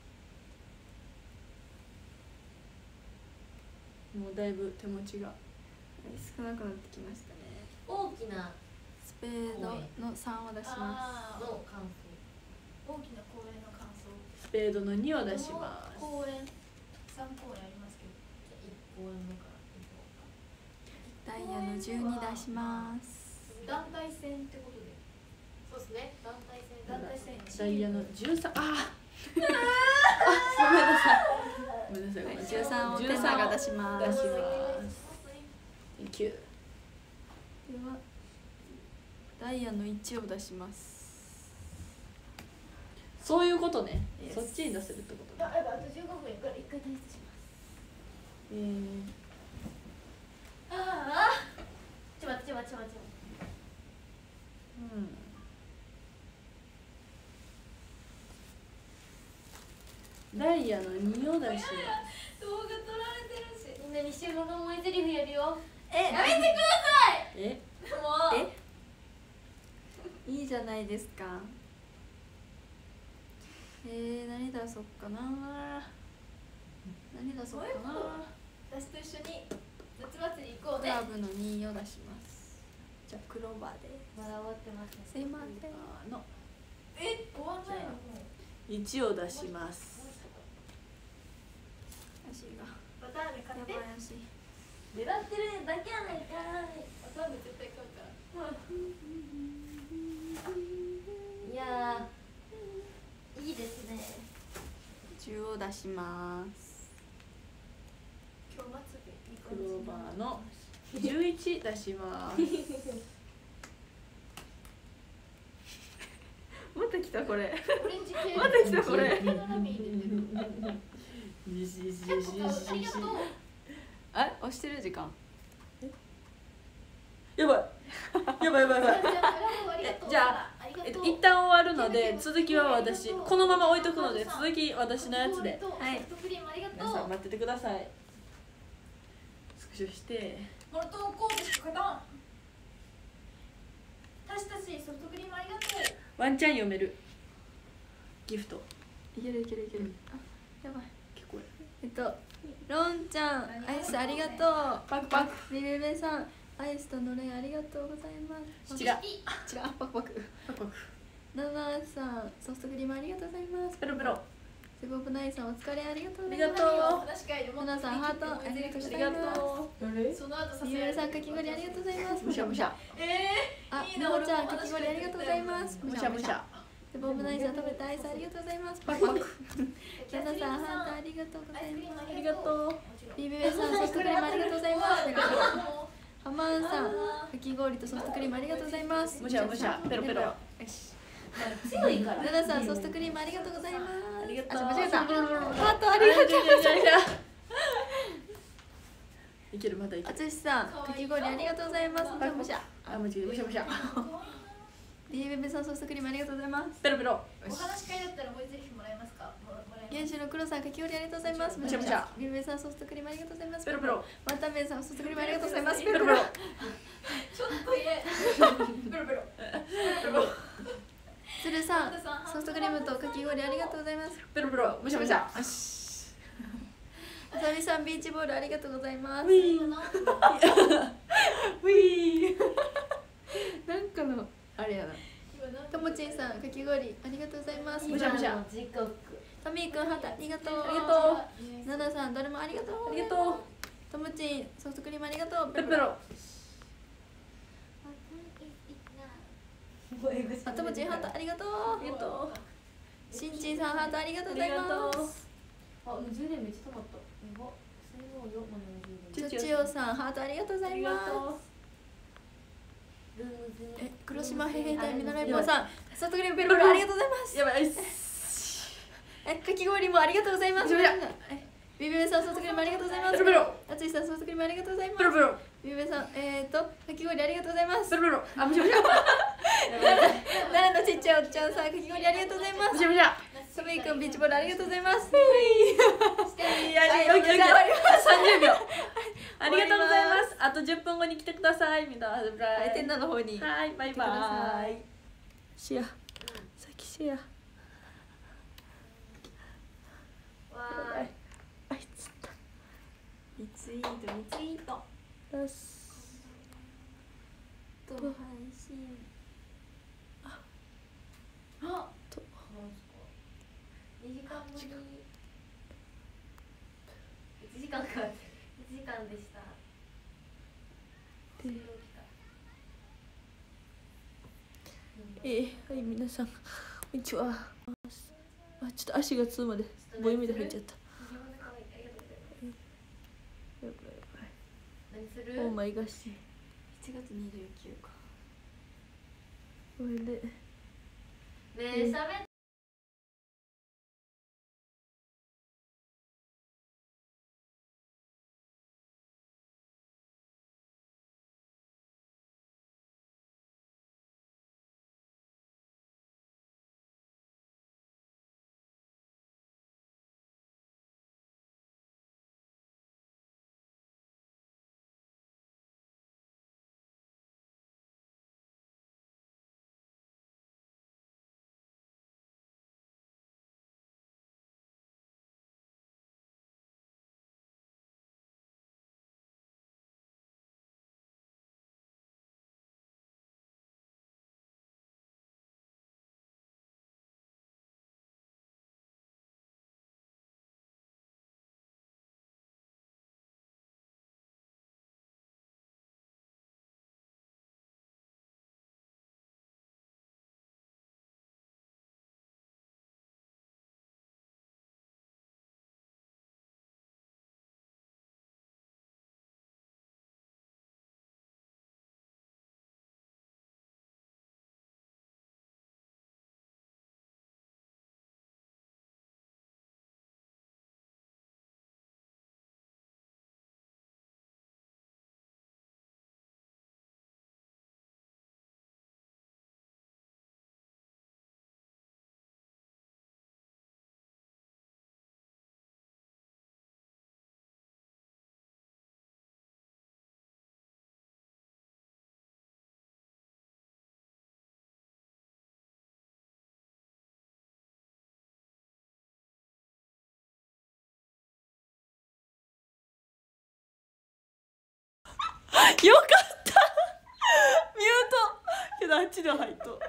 もうだいぶ手持ちが少なくなってきましたね。 大きなスペードのさんを出しまあーの感想。 大きな公園の感想。 スペードのにを出します。 公園さん公園ありますけど。 じゃあいっこうめからいこうか。 す。ダイヤのじゅうに出します。 団体戦ってことで。 そうですね。団体戦。 団体戦。 ダイヤのじゅうさん、ああごめんなさいごめんなさいごめんなさい。 じゅうさんをテナが出します。 出しでますきゅう。 はダイヤのいちを出します。 そういうことね。 Yes そっちに出せるってことね。 あ、やばい、あとじゅうごふんやから一回退出します。 えー、 ああ。 ちょ待ってちょ待ってちょ待って。 うん。ダイヤのにを出します。 動画撮られてるし。 みんな西村の思い台詞やるよ。 え、 やめてください。 えもう。 え、いいじゃないですか。えー、何出そうかな。何出そうかな。 私と一緒に夏祭り行こうね。 クラブのにを出します。じゃあクローバーで。 まだ終わってますね。 すいません。 あのえ、終わんないのもう。 いちを出します。 足がバターンで買って。 やばい足。 狙ってるだけやないかい。 バターンで絶対買うから。 いやー、いいですね。 じゅうを出します。 今日末でいいク感じ。 ローバーのじゅういち出しますまた来たこれ。 オレンジ系。 また来たこれ。 ラミ入れてる。 よしよし結構よしよし買う。ありがとう。 あ、押してる時間。 やばいやばいやばいやばい。 えじゃあえっと一旦終わるので、続きは私このまま置いとくので、続き私のやつではいソフトクリームありが皆さんとう。 待っててください。スクショしてモルトコードしか勝たん。私たちソフトクリームありがとう。 ワンチャン読めるギフトいけるいけるいける。 うんあ、やばい。 聞こええっと、ロンちゃん、アイスありがとう。 パクパク。 ビベベさん、アイスとのれんありがとうございます。 違う違う、あ、パクパク。 パクパク。 ナナさん、ソフトクリームありがとうございます。 ペロペロ。 セボブナイさん、お疲れありがとうございます。 ありがとう話し会でもナナさん、ハートありがとうごあざいまりがとす。 う。 その後さビベベさん、かき氷ありがとうございます。 むしゃむしゃ。 えあ、 いいななおちゃん、 俺もかき氷ありがとうございます。 むしゃむしゃ。 セボブナイさん、食べたアイスありがとうございます。 パクパク。 ナナさん、ハートありがとうございます。 ありがとう。 ビベベさん、ソフトクリームありがとうございます。ハマンさん、かき氷とソフトクリームありがとうございます。 むしゃむしゃ。ペロペロ。 よし。 強いから。 ナナさん、ソフトクリームありがとうございます。 ありがとう。 あ、間違えた。ハートありがとう。 いける、まだいけある。 つしさん、かき氷ありがとうございます。むしゃむしゃ。 あ、間違えた。むしゃむしゃ。 ビベベさん、ソフトクリームありがとうございます。 ペロペロ。 お話し会だったらもうぜひもらえますか。もらもらえます。 原種の黒さん、かき氷ありがとうございます。 むしゃむしゃ。 ビベベさん、ソフトクリームありがとうございます。 ペロペロ。 ワンタンメンさん、ソフトクリームありがとうございます。 ペロペロ。 ちょっとえペロペロ。 つるさん、ソフトクリームとかき氷ありがとうございます。 ペロペロ。むしゃむしゃ。 あさみさん、ビーチボールありがとうございます。 ウィー。ウィー。 なんかのあれやな。ともちんさん、かき氷ありがとうございます。 むしゃむしゃ。 時刻。 トミーくん、ハートありがとう。 ありがとう。 ナナさん、どれもありがとう。 ありがとう。 ともちん、ソフトクリームありがとう。 ペロペロ。 あ、ともちん、ハートありがとう。 ありがとう。 しんちんさん、ハートありがとうございます。 あ、充電めっちゃ溜まった。やば。水曜よ、まだ充電。 ちょちよさん、ハートありがとうございまありがとルームズに。 す。え、黒島へへたいみならいぼうやさん、ソフトクリームペロペロありがとうございます。 やばいっす。 え、かき氷もありがとうございます。 めちゃめちえ、ビビベさん、ソフトクリームありがとうございます。 ペロペロ。 あつしさん、ソフトクリームありがとうございます。 ペロペロ。 ビビベさん、えーと、かき氷ありがとうございますペ。ロペロ。あ、むしゃむしゃ。 奈良のちっちゃいおっちゃんさん、かき氷ありがとうございますむし。ゃむしゃ。 トミーくん、ビーチボールありがとうございます。 いや、よきよき。三十秒。ありがとうございます。あと十分後に来てください。みんな、バイバイ。 店内の方に。 はい、バイ来てくだバイさい。 シェア。さっきシェア。 わーい。 あいつった。 リツイート、リツイート。 よし。 と配信あとにじかんぶりいちじかんかいちじかんでしたでえー、はい皆さんこんにちは。あちょっと足がつうまでボイメで入っちゃった。 何する？ オーマイガッシーしちがつにじゅうくにちか。 これでねえ、しゃべっよかったミュートけどあっちでは入っとあよか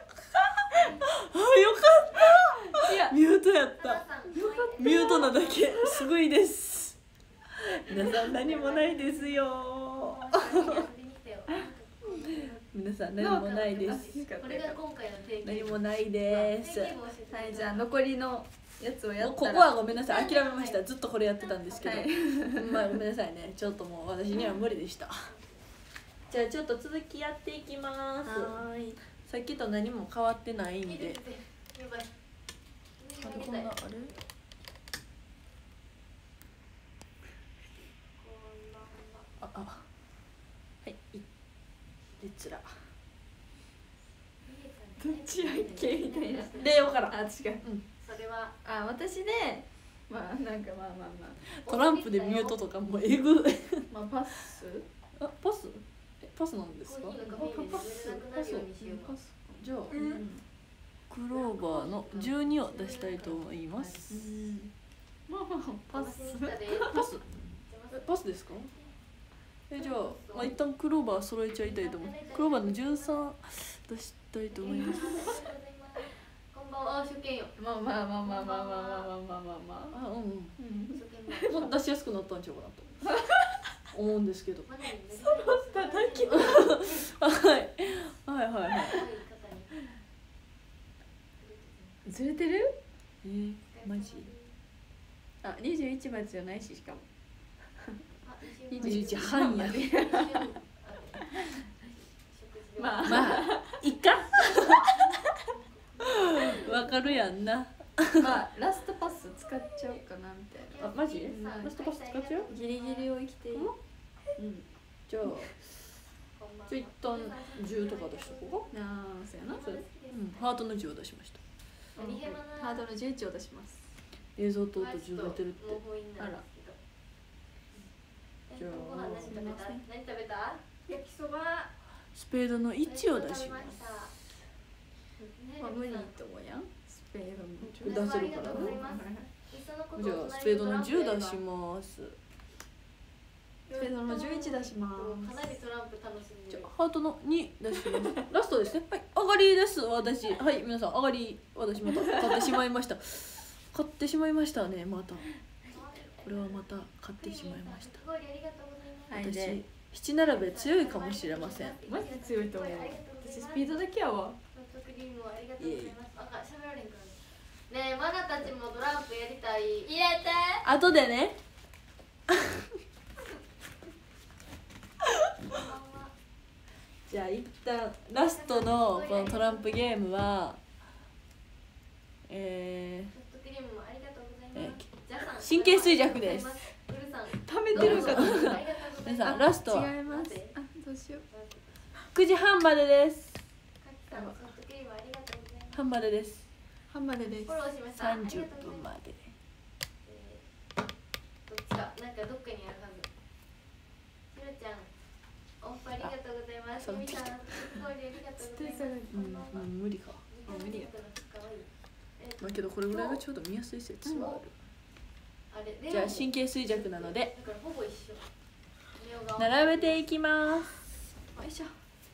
ったいやミュートやったミュートなだけすごいです皆さん何もないですよ皆さん何もないですこれが今回の定何もないですはいじゃあ残りのやつをやもうったらここはごめんなさい諦めましたずっとこれやってたんですけど、 はいまあごめんなさいねちょっともう私には無理でしたじゃあちょっと続きやっていきますはーいさっきと何も変わってないんでやばいこんなあれああはいいでつらどっちやっけみたいな令和からあ違うそれはあ私でまあなんかまあまあまトランプでミュートとかもえぐあまあパスあパスえパスなんですかコーヒーがカフェインで寝れなくなるようにしようパスじゃあ、 うんクローバーのじゅうにを出したいと思いますまあまあパスパスえパスですかえじゃあ、まあ、一旦クローバー揃えちゃいたいと思うクローバーのじゅうさん出したいと思いますこんばんは、初見よ。 まあまあまあまあまあまあまあまあまあまああうんうん初見もう出しやすくなったんちゃうかなと思うんですけどマネにねただきはいはいはいはいずれてるえー、マジあにじゅういちまつじゃないししかもにじゅういちはんやでまあまあいっかわかるやんなまあラストパス使っちゃおうかなみたいなあマジうんラストパス使っちゃうギリギリを生きていいうんじゃあじゃあ一旦じゅうとか出しとこうかああそうやなそううんハートのじゅうを出しましたハードのじゅういちを出します映像と音じゅう出てるってあらじゃあご飯何食べた？何食べた？ 焼きそばスペードのいちを出しますまあ無理と思うやんスペードのこれ出せるからなじゃあスペードのじゅう出しますでそのじゅういち出しまかなりトランプ楽しんでる。 ハートのに出しますラストですね。はい、上がりです私。はい、皆さん上がり。私また買ってしまいました買ってしまいましたね。またこれはまた買ってしまいました。 すごいありがとうございます。 す。はいで私七並べ強いかもしれません。 マジで強いと思う。私スピードだけやわ。 ソフトクリームをありがとうございます。あ、喋られんからね。ねえ、マナたちもトランプやりたい。 入れて後でね。じゃあ一旦ラストのこのトランプゲームはえソフトクリームもありがとうございます。ジャさん神経衰弱です。 ウルさん貯めてるかな。 ありがとうございます。 皆さんラストは違います。あ、どうしよう。 くじはんまでです。 カキさんソフトクリームありがとうございます。 半までです。 半までですフォ。ローしました。 さんじゅっぷんありがとうございます。 まで。 えーどっちか、なんかどっかにあるはず。ひろちゃん、おっぱいありがとうございます。 あみさん、すごいありがとうございます。 うん、うん、無理か。 あ、無理や。可愛い。 まあけどこれぐらいがちょうど見やすい説はある。 あれ、 じゃあ神経衰弱なのでだからほぼ一緒。レオが並べていきます。 よいしょ。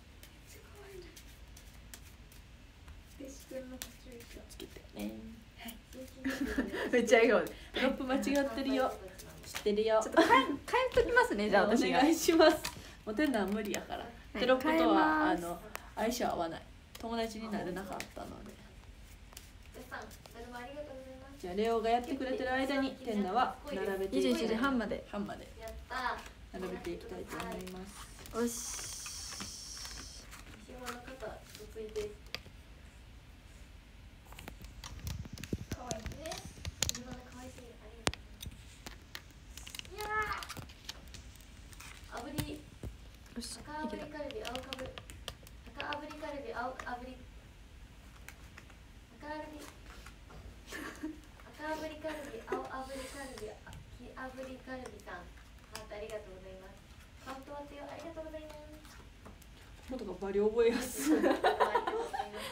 つけてね。 めっちゃ笑顔で。 テロップ間違ってるよ。知ってるよ。 ちょっと変え変えときますね。じゃあ私が。 お願いします。モテるのは無理やから。 いテロップと変えはますあの相性合わない。友達になれなかったので。じゃあレオがやってくれてる間にテンナは並べて二十いき一時半まで。 半までやったー。 並べていきたいと思います。 よし。 石山の肩とついて。 かわいいね。 石山の可愛すぎる。ありがとう。いやー。炙り。 よし。 赤炙りいけた。 カルビ、青かぶ。赤炙りカルビ、青炙り。赤炙り。赤炙りカルビ、青炙りカルビ、黄炙りカルビさん。ハートありがとうございます。カウント割ってよ、ありがとうございます。 もっとかバリ覚えやすい。 ありがとうございます。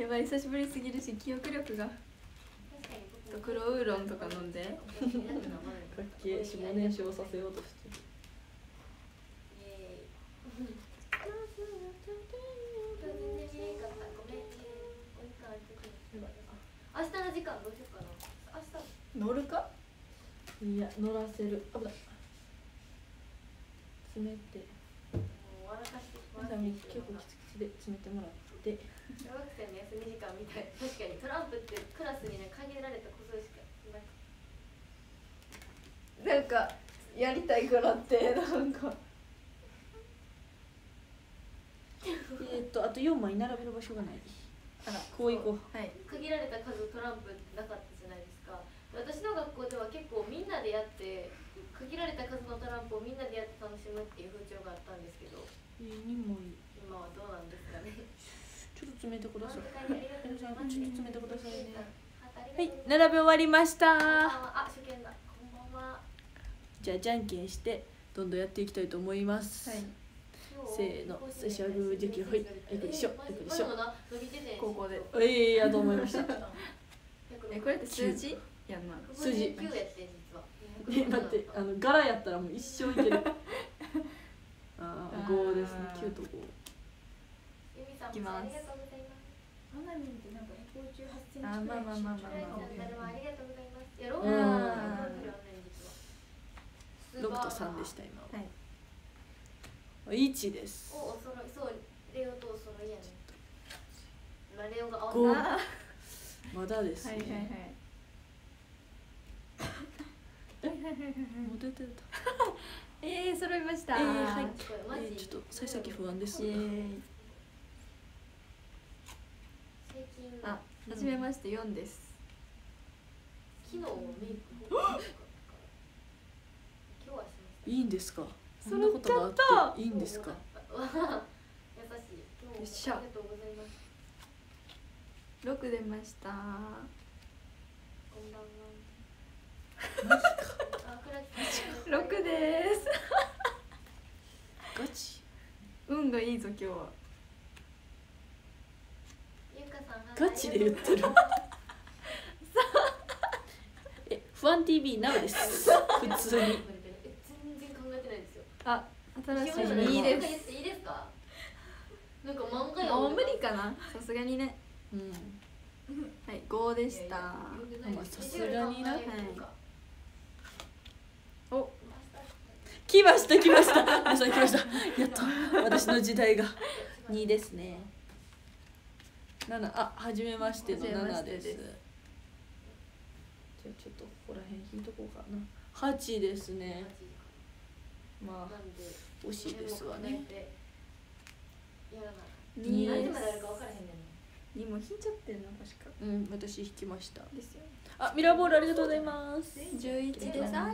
やばい久しぶりすぎるし記憶力が。 確かに僕も黒ウーロンとか飲んで。 かっけえ、下年少させようとしてる。 イエーイ。今日全然見えんかった。ごめんね。お時間空いてくる。明日の時間どうしようかな。明日。 乗るか？ いや、乗らせる。危ない。詰めて。 もう笑かしてしまう。 皆さん結構きつきつで詰めてもらって。 小学生の休み時間みたい。確かにトランプってクラスにね限られた個数しかいなくて。 なんかやりたいからってなんか。 えっと、あとよんまい並べる場所がない。 あら、 こういこう。 はい。 限られた数トランプなかったじゃないですか。私の学校では結構みんなでやって限られた数のトランプをみんなでやって楽しむっていう風潮があったんですけど、 えー、にまい。 今はどうなんですかね。 ちょっと詰めてください。 ありがとうございます。 ちょっと詰めてくださいね。 は、 はいい、並べ終わりました。 あ、初見だ。こんばんは。 じゃあじゃんけんしてどんどんやっていきたいと思います。 はい。 せーの、最初はグーじゃけんほい、よいしょ、よいしょ。 高校で。 ええやと思いました。 え、これって数字？やんな。 数字きゅうやって実は。 え、待って、あの柄やったらもう一生いける。ああ、五ですね、九と五。 ゆみさんもありがとうございます。 マナミンってなんかひゃくごじゅうはちセンチくらい。 あ、まあまあまあまあありがまとうございます。いや、六うん六六と三でした今。 あ。はい。 一です。 お、お揃い、そう、レオとお揃いやね。まあ、レオが青五だ。 まだですはいはいはい。 ね。もう出てた。 えー、揃いました。 えーはいマジえーちょっと幸先不安ですイエ。ーイ。 最近、 あ、はじめまして四です。 昨日メイク。今日はしました。 いいんですか。そんな揃っちゃことったがあっていいんですか。 優しい。今日よっしゃありがとうございます。 六出ました。 こんばんは。マジか。あ、倉木さん。 六です。 ガチ。 運がいいぞ今日は。 ゆうかさん。 ガチで言ってる。え、不安 ティーブイ ナウです。普通に。 え、全然考えてないですよ。 あ、新しいいにです。 いいですか。なんか漫画やもう無理かな、さすがにね。 うんはい、ごでした。 まあさすがにな。 はい。お、 来ました来ました皆さん来ました。やっと私の時代がにですね。なな、あ、はじめましてのななです。じゃあちょっとここら辺引いとこうかな。はちですね。まあ惜しいですわね。 に何でまであるか分からへんねんな。 にも引いちゃってるの確か。 うん、私引きました。 ですよ。 あ、ミラーボールありがとうございます。 じゅういちです。ありがとうございます。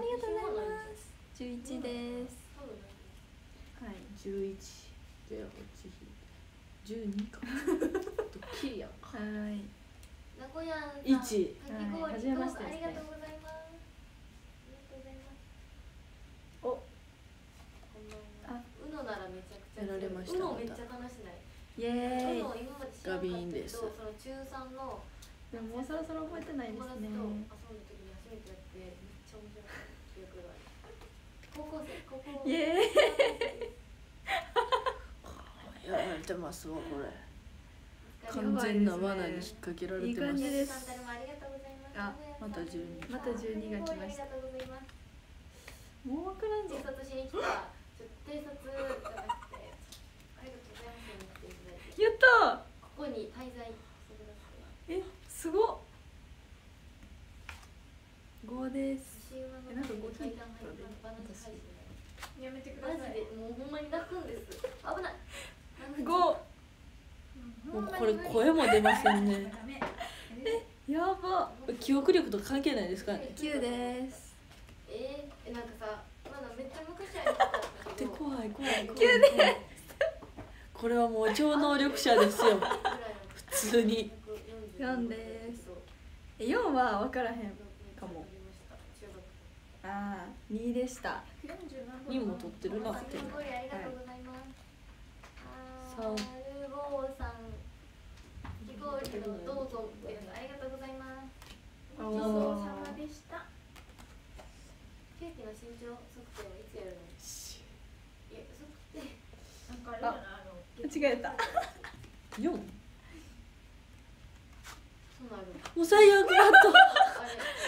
じゅういちです。はい。 じゅういち。じゃあこっち引いて。じゅうにか。ドッキリやんか。 はい。 名古屋さんいち。 かき氷はい、初めましてあですねりがとうございます。ありがとうございます。 お、 こんばんは。うのならめちゃくちゃやられましたうのめっちゃ話しない。 イエーイ。 うの今まで知らなかったけど、 ガビンですその中さんのでももうそろそろ覚えてないですね。 友達と遊んだ時に初めてやってめっちゃ面白かった記憶がある。高校生、高校イエーイ。 やられてますわこれ。完全な罠に引っ掛けられていいます。 感じです。 あ、 またじゅうに。 またじゅうにが来ました。もうわからんぞ偵。察しに来た。ちょ偵察じゃなくて、ありがとうございますって言っていただいて。 やったここに滞在してください。 ー。え、すごっ。ごです。 星馬のえ、なんかご階引いた段配信、バナナ配信ね。 やめてください。 マジでもうほんまに泣くんです。危ない。 ご。 もうこれ声も出ませんね。 ダメ。 やば。 記憶力と関係ないですかね。 きゅうです。 えー、えなんかさ、まだめっちゃ昔ありましたでけど。 怖い怖い怖い。 きゅうでこれはもう超能力者ですよ。普通に。 よんです。え、よんはわからへんかも。ああ、にでした。 にも取ってるなって。 ありがとうございます。 三。 ルボーさん、キゴリのどうぞです。ありがとうございます。 おごちそうさまでした。 ケーキの身長測定はいつやるの？いや、測定。 なんかあれだな、あの。 間違えた。 よん。 そうなる。 もう最悪だった。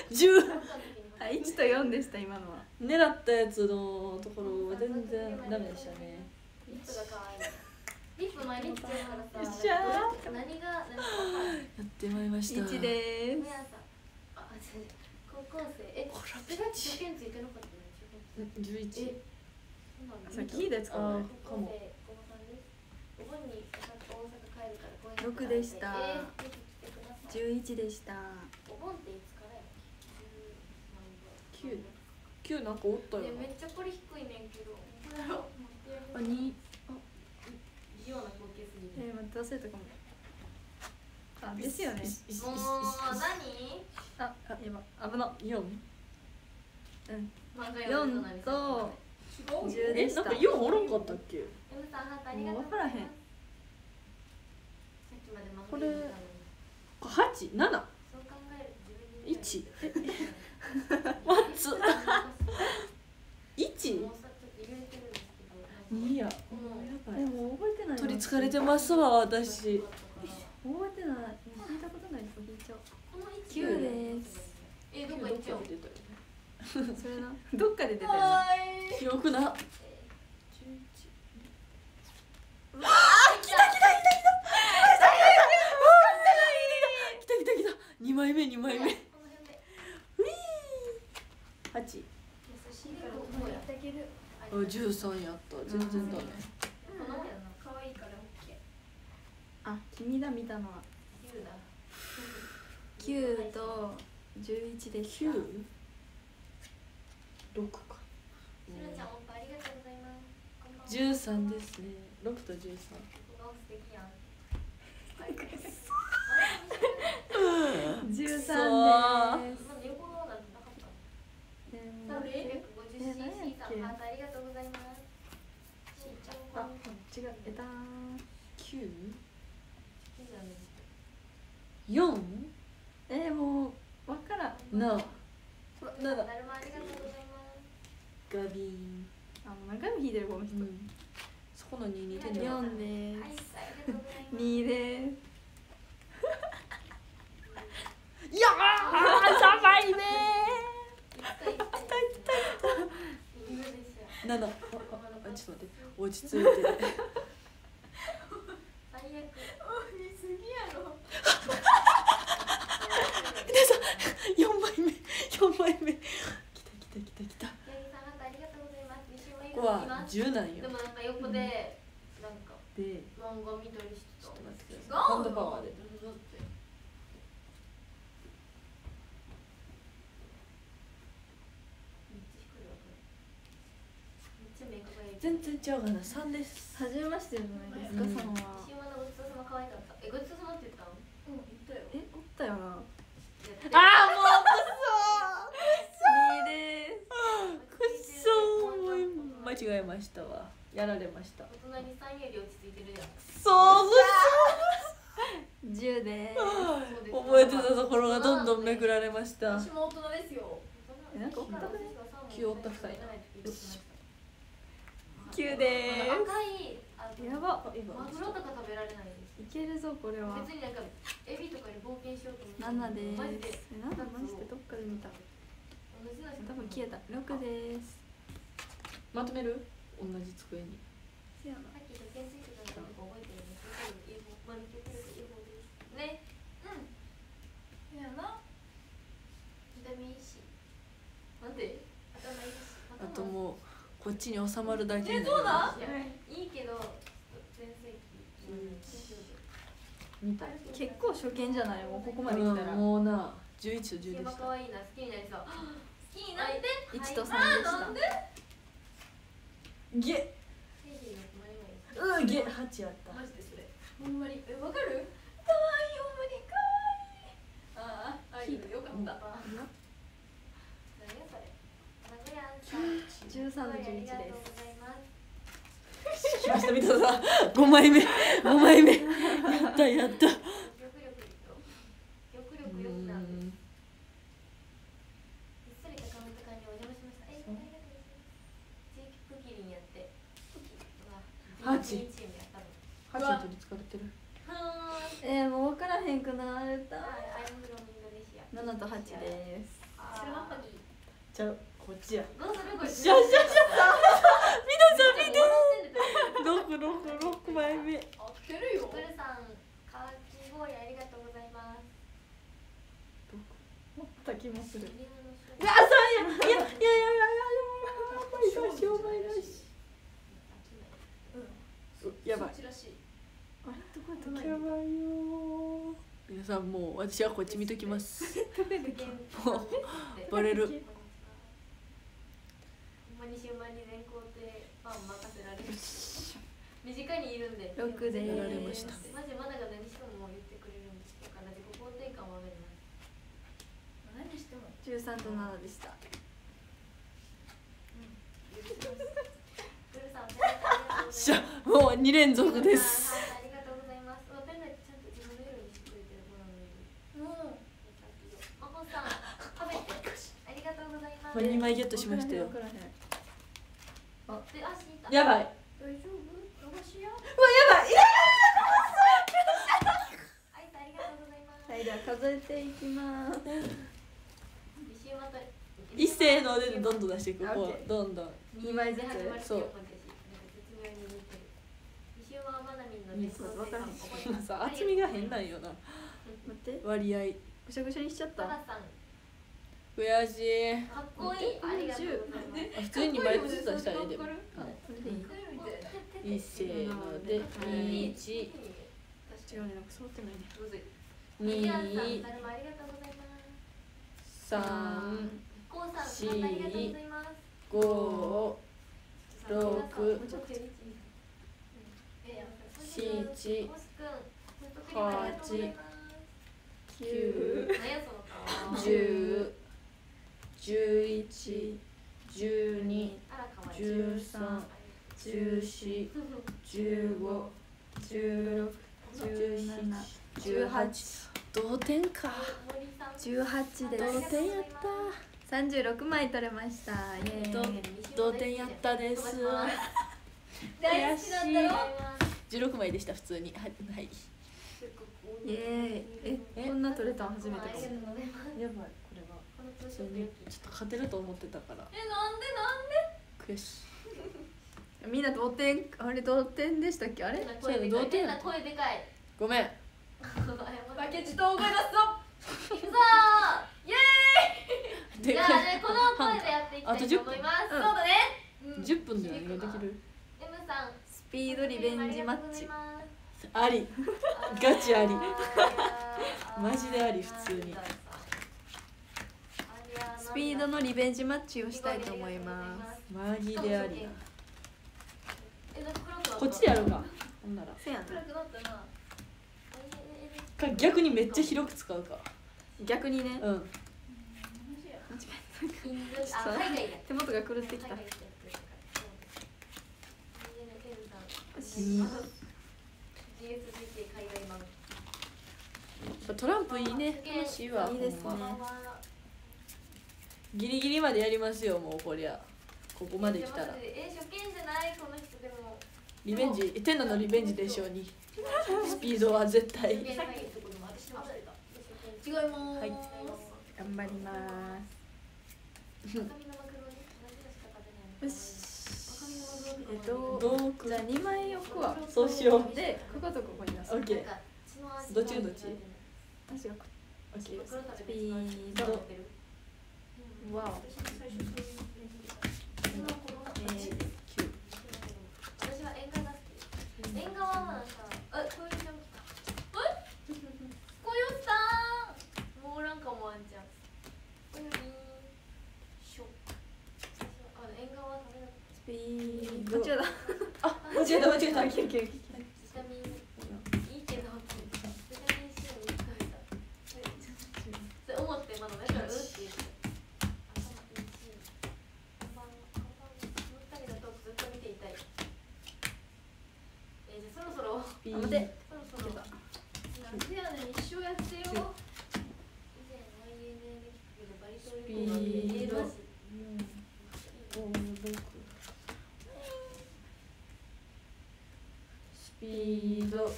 じゅう。 あ、いちとよんでした今のは。 狙ったやつのところ全然ダメでしたね。 リップが可愛い。リップ毎日つけるからさ。 よっしゃー。 何が何が分からん。 やってまいりました。 いちで皆さん、あ、違う高校生、え、 ほらそれは受験ついてなかったね。 じゅういち。 え、そうなんだ。 さっき聞いたやつかもね。 高校生、高三です。お盆に大阪帰るから公園ろくでしたえー、ぜひ来てください。 じゅういちでした。 お盆っていつからや？ きゅう。きゅうなんかおったよね、 な。 めっちゃこれ低いねんけど。これやろ。 あ、に。 異様な光景すぎる。 えー、待って忘れたかも。あ、ですよね。 もう何？ あ、今危な。 よん。 うん。 漫画よん読むととじゅうえ、 でした。 なんかよんおらんかったっけ？ M さんハートありがとうございます。 もう分からへん。 さっきまで漫画これ読んでたのに。 はち、なな、 そう考えると自分でいち。マッツ。いち？ もうさちょっと入れてるんですけど。 にや。 このやばでい。 も覚えてないな。 取りつかれてますわ私。 覚えてない。聞いたことないと聞いちゃう。 この位置きゅうです。 え、どこ行っちゃう？ 出たよそれな。どっかで出てる。 ね。記憶な。 あ、来た来た来た来た。 来た来た来た。二枚目二枚目。 この辺で。 はち。 優しいからここやってあげる。 あ、じゅうさんやった。全然ダメ。 この辺やな。 可愛いからオッケー。 あ、君だ見たのはきゅうだ。 きゅうとじゅういちでした。 きゅう？ろくか。 しのちゃんおっぱいありがとうございます。こんばんは。 じゅうさんですね。ろくとじゅうさん。 ここが素敵やん。ありがとうございます。 じゅうさんです。 今猫のなんてなかったの？ でもさんびゃくごじゅうシーシー さんハートありがとうございます。しーちゃんあ、 こんにち違ってた。 きゅう？ は。 よん？ えー、もうわからん。 な。なな。 だるまありがとうございます。 ガビン。 あ、 あ、もう何回も引いてるこの人。 うん、そこのに似てんのよんです。にです。 いやーさんばいめなな、あ、あ、あ、ちょっと待って、落ち着いて最悪。 見すぎやろ。 皆さん、よんまいめ、よんまいめきたきたきたきた。ここはじゅうなんよ。 でもなんか横で、なんかで、 漫画見たりしてた。 ハンドパワーで全然違うかな、さんです。 初めましてじゃないですか、 うんさんは。 石山のごちそうさま可愛かった。え、ごちそうさまって言ったの？ うん、言ったよ。 え、おったよな。 あーもうにです。 くっそー、もう間違えましたわ。やられました。 お隣さんより落ち着いてるじゃん。 そうじゅうです。 覚えてたところがどんどんめくられました。 私も大人ですよ。 え、なんかおったね。 きゅうおったふたり。 きゅうで赤いあす。やば。 マグロとか食べられないです。 いけるぞこれは。 別になんかエビとかに冒険しようと思って。 ななでマジで。 す。え、なんだマジでどっかで見た。 同じの多分消えた。ろくです。 まとめる？同じ机に。 せやな。 さっき受験ついてたのとか覚えてるね。英語、まあ、受験ついて英語です。ね。うん。 やな。 見た目いいし。なんで？頭いいし。 あともうこっちに収まるだけになりえ、どうだ？ いや、いいけど全盛期。 見た。 結構初見じゃないもうここまで来たら。 もうな、じゅういちとじゅうでした。 可愛いな、好きになりそう。 好きになって。 いちとさんでした。 なんで？ ゲうん、ゲはちやった。 マジでそれ。ほんまに、え、わかる？可愛い、ほんまに可愛い。ああ、あいいよかった。 じゅうさんのじゅういちです。 来ました、見たさん。ごまいめ、ごまいめ。やったやった。ハチ。ハチに取りつかれてる。 えー、もう分からへんくなれた。ななとはちです。 じゃあ、こっちや。 どうするこれ。 しゃしゃしゃ。見てさ、見て。六六六枚目。 合ってるよ。 ブルさん、かき氷ありがとうございます。 持った気もする。 いや、そうや。いやいやいやいやいや。お前がし、お前がし。やばい。 あれどこやった？ やばいよ。皆さんもう私はこっち見ときます。もうバレる。 ほんまに週末に全校でファン任せられる。身近にいるんで。 六でやられました。 マジマナが何しても言ってくれるんです。だから自己肯定感は上がります。 何しても。 じゅうさんとななでした。 しゃ、もうに連続です。 ありがとうございます。ペンライトちゃんと自分の色にしてくれてる子なのに。もう。マホさん、食べて。ありがとうございます。 にまいゲットしましたよ。 あ、で、足痛い。 やばい。 大丈夫？駄菓子屋？ うわ、やばい。 あいさん、ありがとうございます。 はい、では数えていきます。 一斉のでどんどん出していく。こうどんどん。 にまいずつ。 そう。さ、厚みが変なんよな。 待って。 割合。 ぐしゃぐしゃにしちゃった。 悔しい。 かっこいい。ありがとうございます。 普通にバイトずつ出したらいいでも。 これでいい？ いっせーのでいち、 違うね、なんか揃ってないね。 に、さん、し、ご、ろく、しち、はち、きゅう、じゅう、じゅういち、じゅうに、じゅうさん、じゅうよん、じゅうご、じゅうろく、じゅうなな、じゅうはち。同点か。 じゅうはちです。 同点やった。 さんじゅうろくまい取れました。イエーイ。 ど同点やったです。 大好きなんだろ。 じゅうろくまいでした普通に。はいはい。 イエーイ。え、こんな取れたの初めてかも。 やばいこれは。普通にちょっと勝てると思ってたからえ、なんでなんで。 悔しい。 みんな同点、あれ同点でしたっけ？あれ？ 声でかい。声でかい。 ごめん。 負けじと思いますぞ。 うそー。 イエーイ。 じゃあね、この声でやっていきたいと思います。 そうだね。 じゅっぷんで何ができる？ M さん、 スピードリベンジマッチ。 あり。ガチあり。マジであり普通に。 スピードのリベンジマッチをしたいと思います。 マジでありな。こっちでやるか。ほんなら。 せやん。 暗くなったな。 か逆にめっちゃ広く使うか。 逆にね。 うん。 手元が狂ってきた。 トランプいいね。楽しいわ。 いいですね。 ギリギリまでやりますよ、もうこりゃ。ここまで来たら。 え、初見じゃないこの人でも。 リベンジ、天皇のリベンジでしょうに。スピードは絶対。 違います。 はい。 頑張ります。よし。えっと、じゃあにまい置くわ。 そうしよう。 で、こことここに出す。 オッケー。どっちがどっち？ 私がこオッケー。 スピード。わお。 私は縁側が好き。縁側はなんか、あ、こういう人も来た。え？こよさん。もうなんかもあんじゃん。こよりん。しょ。あの縁側は食べなくて。 スピード。間違えた。 あ、間違えた間違えた。 オッケーオッケーオッケー。 ビタミンいいけど、ビタミン C を食べた。それ思ってまだだからうって言って。 あ、待て。 そろそろなんでやねん、一生やってよ。 スピード。スピード。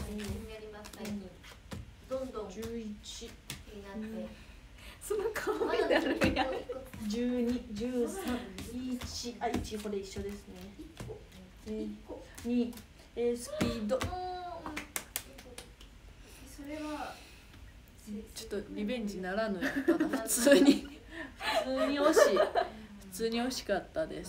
どんどん十一。 になって。 その顔になるんや。 十二、十三、一、あ、一これ一緒ですね。二、え、スピード。 それはちょっとリベンジならぬやったな。普通に普通に惜しい。普通に惜しかったです。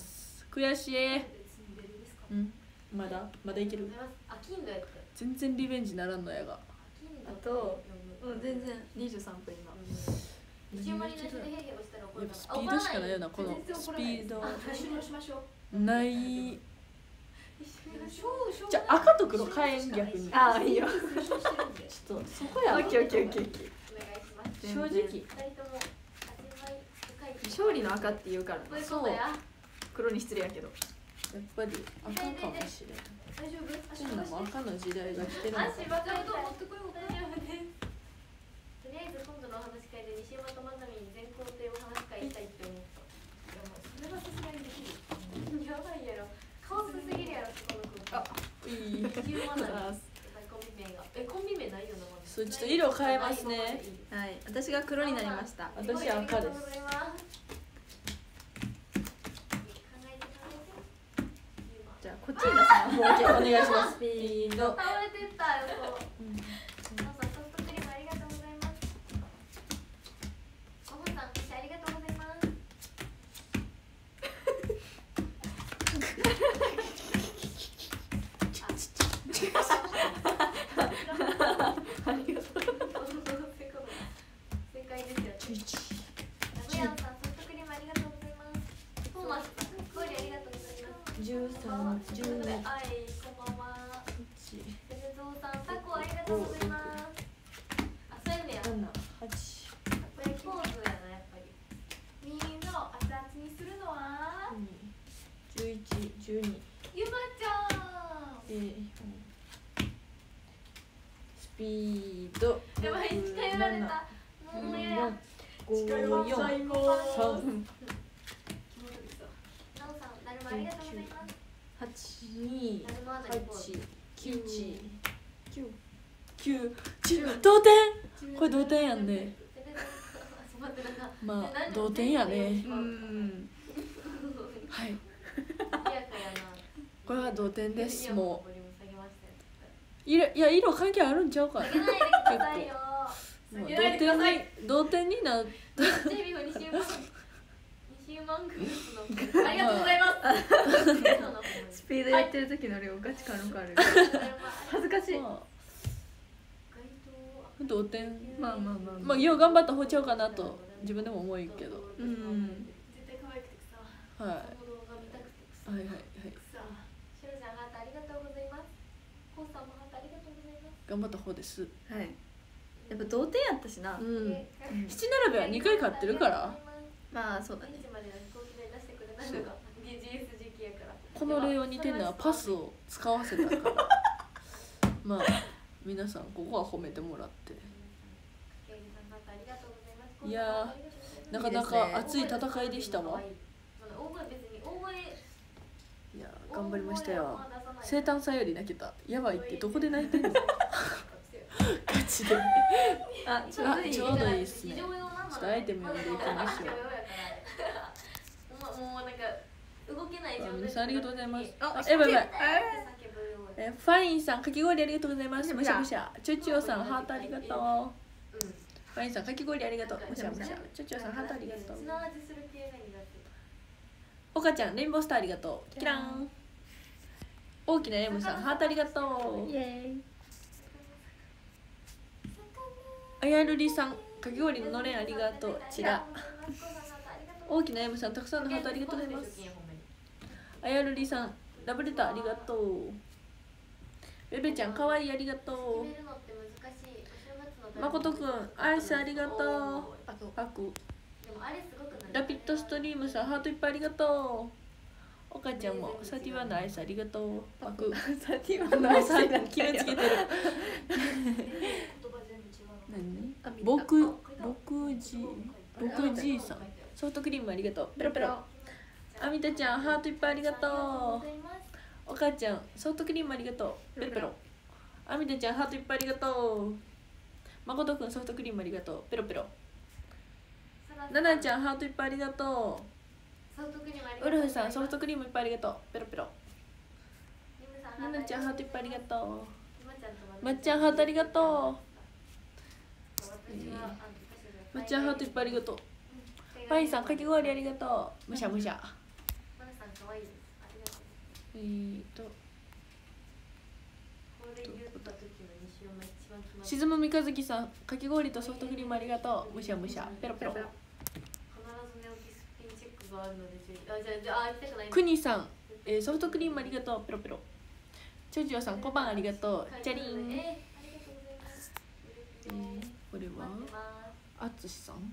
悔しい。うん、まだまだいける。全然リベンジならんのやが。 あと、うん、全然にじゅうさんぷん今。 やっぱスピードしかないよな、このスピードない。じゃあ赤と黒変えん、逆に。 ああ、いいよ。 ちょっとそこや。 オッケーオッケーオッケー。 正直勝利の赤って言うからな。 そうや。 黒に失礼やけど。 やっぱり赤かもしれない。 大丈夫？ そんなもん赤の時代が来てるのか。 足ばかりと持ってこよう。大丈夫です。とりあえず今度のお話し会で西山とまさみに全工程お話し会したいって思った。いやもうそれはさすがにできる。やばいやろ。カオスすぎるやろこの子。あ、 いい。 ヒューマナー。コンビ名が。え、コンビ名ないよなまだ。 そう、ちょっと色変えますね。 はい、私が黒になりました。 私は赤です。 じゃあこっちに出すの。もうお願いします。スピード。 倒れてったよ。皆さんソフトクリームありがとうございます。おほさん、ありがとうございます。ありがとう。正解ですよ。ラブヤンさん、ソフトクリームありがとうございます。トーマスさん、ゴリありがとうございます。 十三、十二。 はい、こんばんは。セルゾウさん、タコありがとうございます。あ、そういうのや。 七、八。 これポーズやな、やっぱり。 みんなを熱々にするのは十一、十二。 ゆまちゃん。 えー、スピード。 やばい、近寄られた。もうや。 ごよんさんなおさん、だるまありがとうございます。 はちにだるまはあたりこうちきゅうきゅうち同点。これ同点やんね。まあ同点やね。 うんはい。これは同点です。もう色、いや色関係あるんちゃうかな。結構もう同点に同点になっありがとうございますスピードやってる時の量ガチ感のある恥ずかしい、 まあ、同点まあまあまあまあよう頑張った方ちゃうかなと自分でも思うけど、 うん絶対可愛くてさ、 はいその動画見たくてさ、 はいはいはいさあ、しろちゃんハートありがとうございます。コウさんもハートありがとうございます。 頑張った方です。 はいやっぱ同点やったしな、 うんで七並べはにかい勝ってるからまあそうだね何時までの飛行機代出してくれないのが ジーエス 時期やから。 この例を似てるのはパスを使わせたからまあ皆さんここは褒めてもらっていやーなかなか熱い戦いでしたわ。いやー頑張りましたよ。生誕祭より泣けた。やばいってどこで泣いてんのガチであちょうどいいちょうどいいっすね。ちょっとアイテム読んでいきましょう。 もうなんか動けない状態。 皆さんありがとうございます。 ああやばいやばい。 叫ぶようえファインさんかき氷ありがとうございます。むしゃむしゃ。チョチオさんハートありがとう。ファインさんかき氷ありがとう。むしゃむしゃ。チョチオさんハートありがとう。 砂味する系が苦手。 おかちゃんレインボースターありがとう。キラン。大きな M さんハートありがとう。 イエーイあやるりさんかき氷ののれんありがとう。ちら。大きな M さんたくさんのハートありがとうございます。あやるりさんラブレターありがとう。ベベちゃんかわいいありがとう。まことくんアイスありがとう。パクラピッドストリームさんハートいっぱいありがとう。おかちゃんもサティワンのアイスありがとう。パクサティワンのアイス決めつけてる何僕僕じ僕じいさんソフトクリームありがとう。ペロペロ。あみたちゃんハートいっぱいありがとう。おかちゃんソフトクリームありがとう。ペロペロ。あみたちゃんハートいっぱいありがとう。まことくんソフトクリームありがとう。ペロペロ。ななちゃんハートいっぱいありがとう。ウルフさんソフトクリームいっぱいありがとう。ペロペロ。ななちゃんハートいっぱいありがとう。まっちゃんハートありがとう。まっちゃんハートいっぱいありがとう。パインさんかき氷ありがとう。むしゃむしゃ。えーと沈む三日月さんかき氷とソフトクリームありがとう。むしゃむしゃ。ペロペロ。くにさん、えー、ソフトクリームありがとう。ペロペロ。ちょじおさん小判ありがとう。チャリン。えー、これはあつしさん、うん、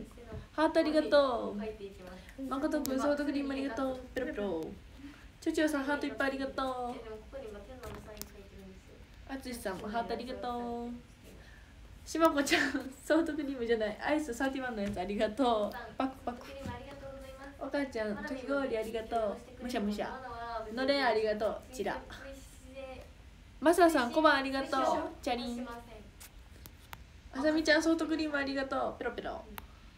ハートありがとう。まことくんソフトクリームありがとう。ペロペロ。ちょちょさんハートいっぱいありがとう。あつしさんもハートありがとう。しまこちゃんソフトクリームじゃないアイスサーティワンのやつありがとう。パクパク。お母ちゃんかき氷ありがとう。むしゃむしゃ。のれんありがとう。ちら。まささん小判ありがとう。チャリン。あさみちゃんソフトクリームありがとう。ペロペロ。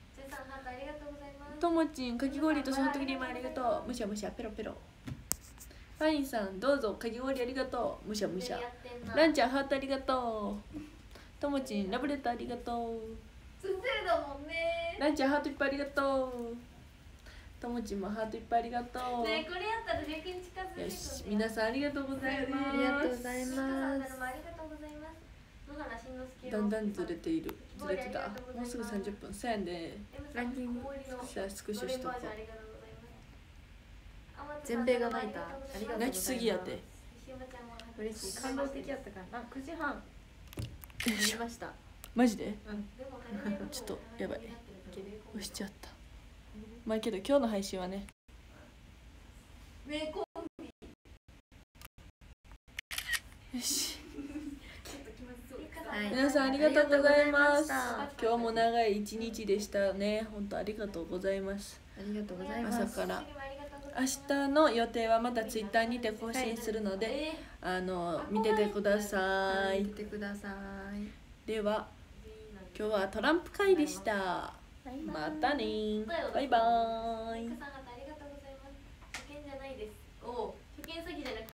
ともちんかき氷とソフトクリームありがとう。むしゃむしゃ。ペロペロ。ファインさんどうぞかき氷ありがとう。むしゃむしゃ。ランちゃんハートありがとう。ともちんラブレターありがとう。 ツンデレだもんね。 ランちゃんハートいっぱいありがとう。ともちんもハートいっぱいありがとう。 ねえこれやったらじゅうきゅうに近づいてくる。 よし皆さんありがとうございます。 ありがとうございます。 だんだんずれている。ずれてた。もうすぐさんじゅっぷん。せんえんでランキングさあスクショしとこう。 全米が泣いた。ありがとうございます。 泣きすぎやて。 嬉しい。感動的やったからな。くじはん見ました。 マジで？ うん。 ちょっとやばい。押しちゃった。まあけど今日の配信はね。よし。 ははい皆さんありがとうございますあ今日も長い一日でしたね本当ありがとうございますりがとうございます朝から明日の予定はまたツイッターにて更新するので、あの見ててくださはいい。 見てくださいでは今日はトランプ会でした。またねーバイバーイ。 お客さん方ありがとうございます。初見じゃないです。おお、初見詐欺じゃなくて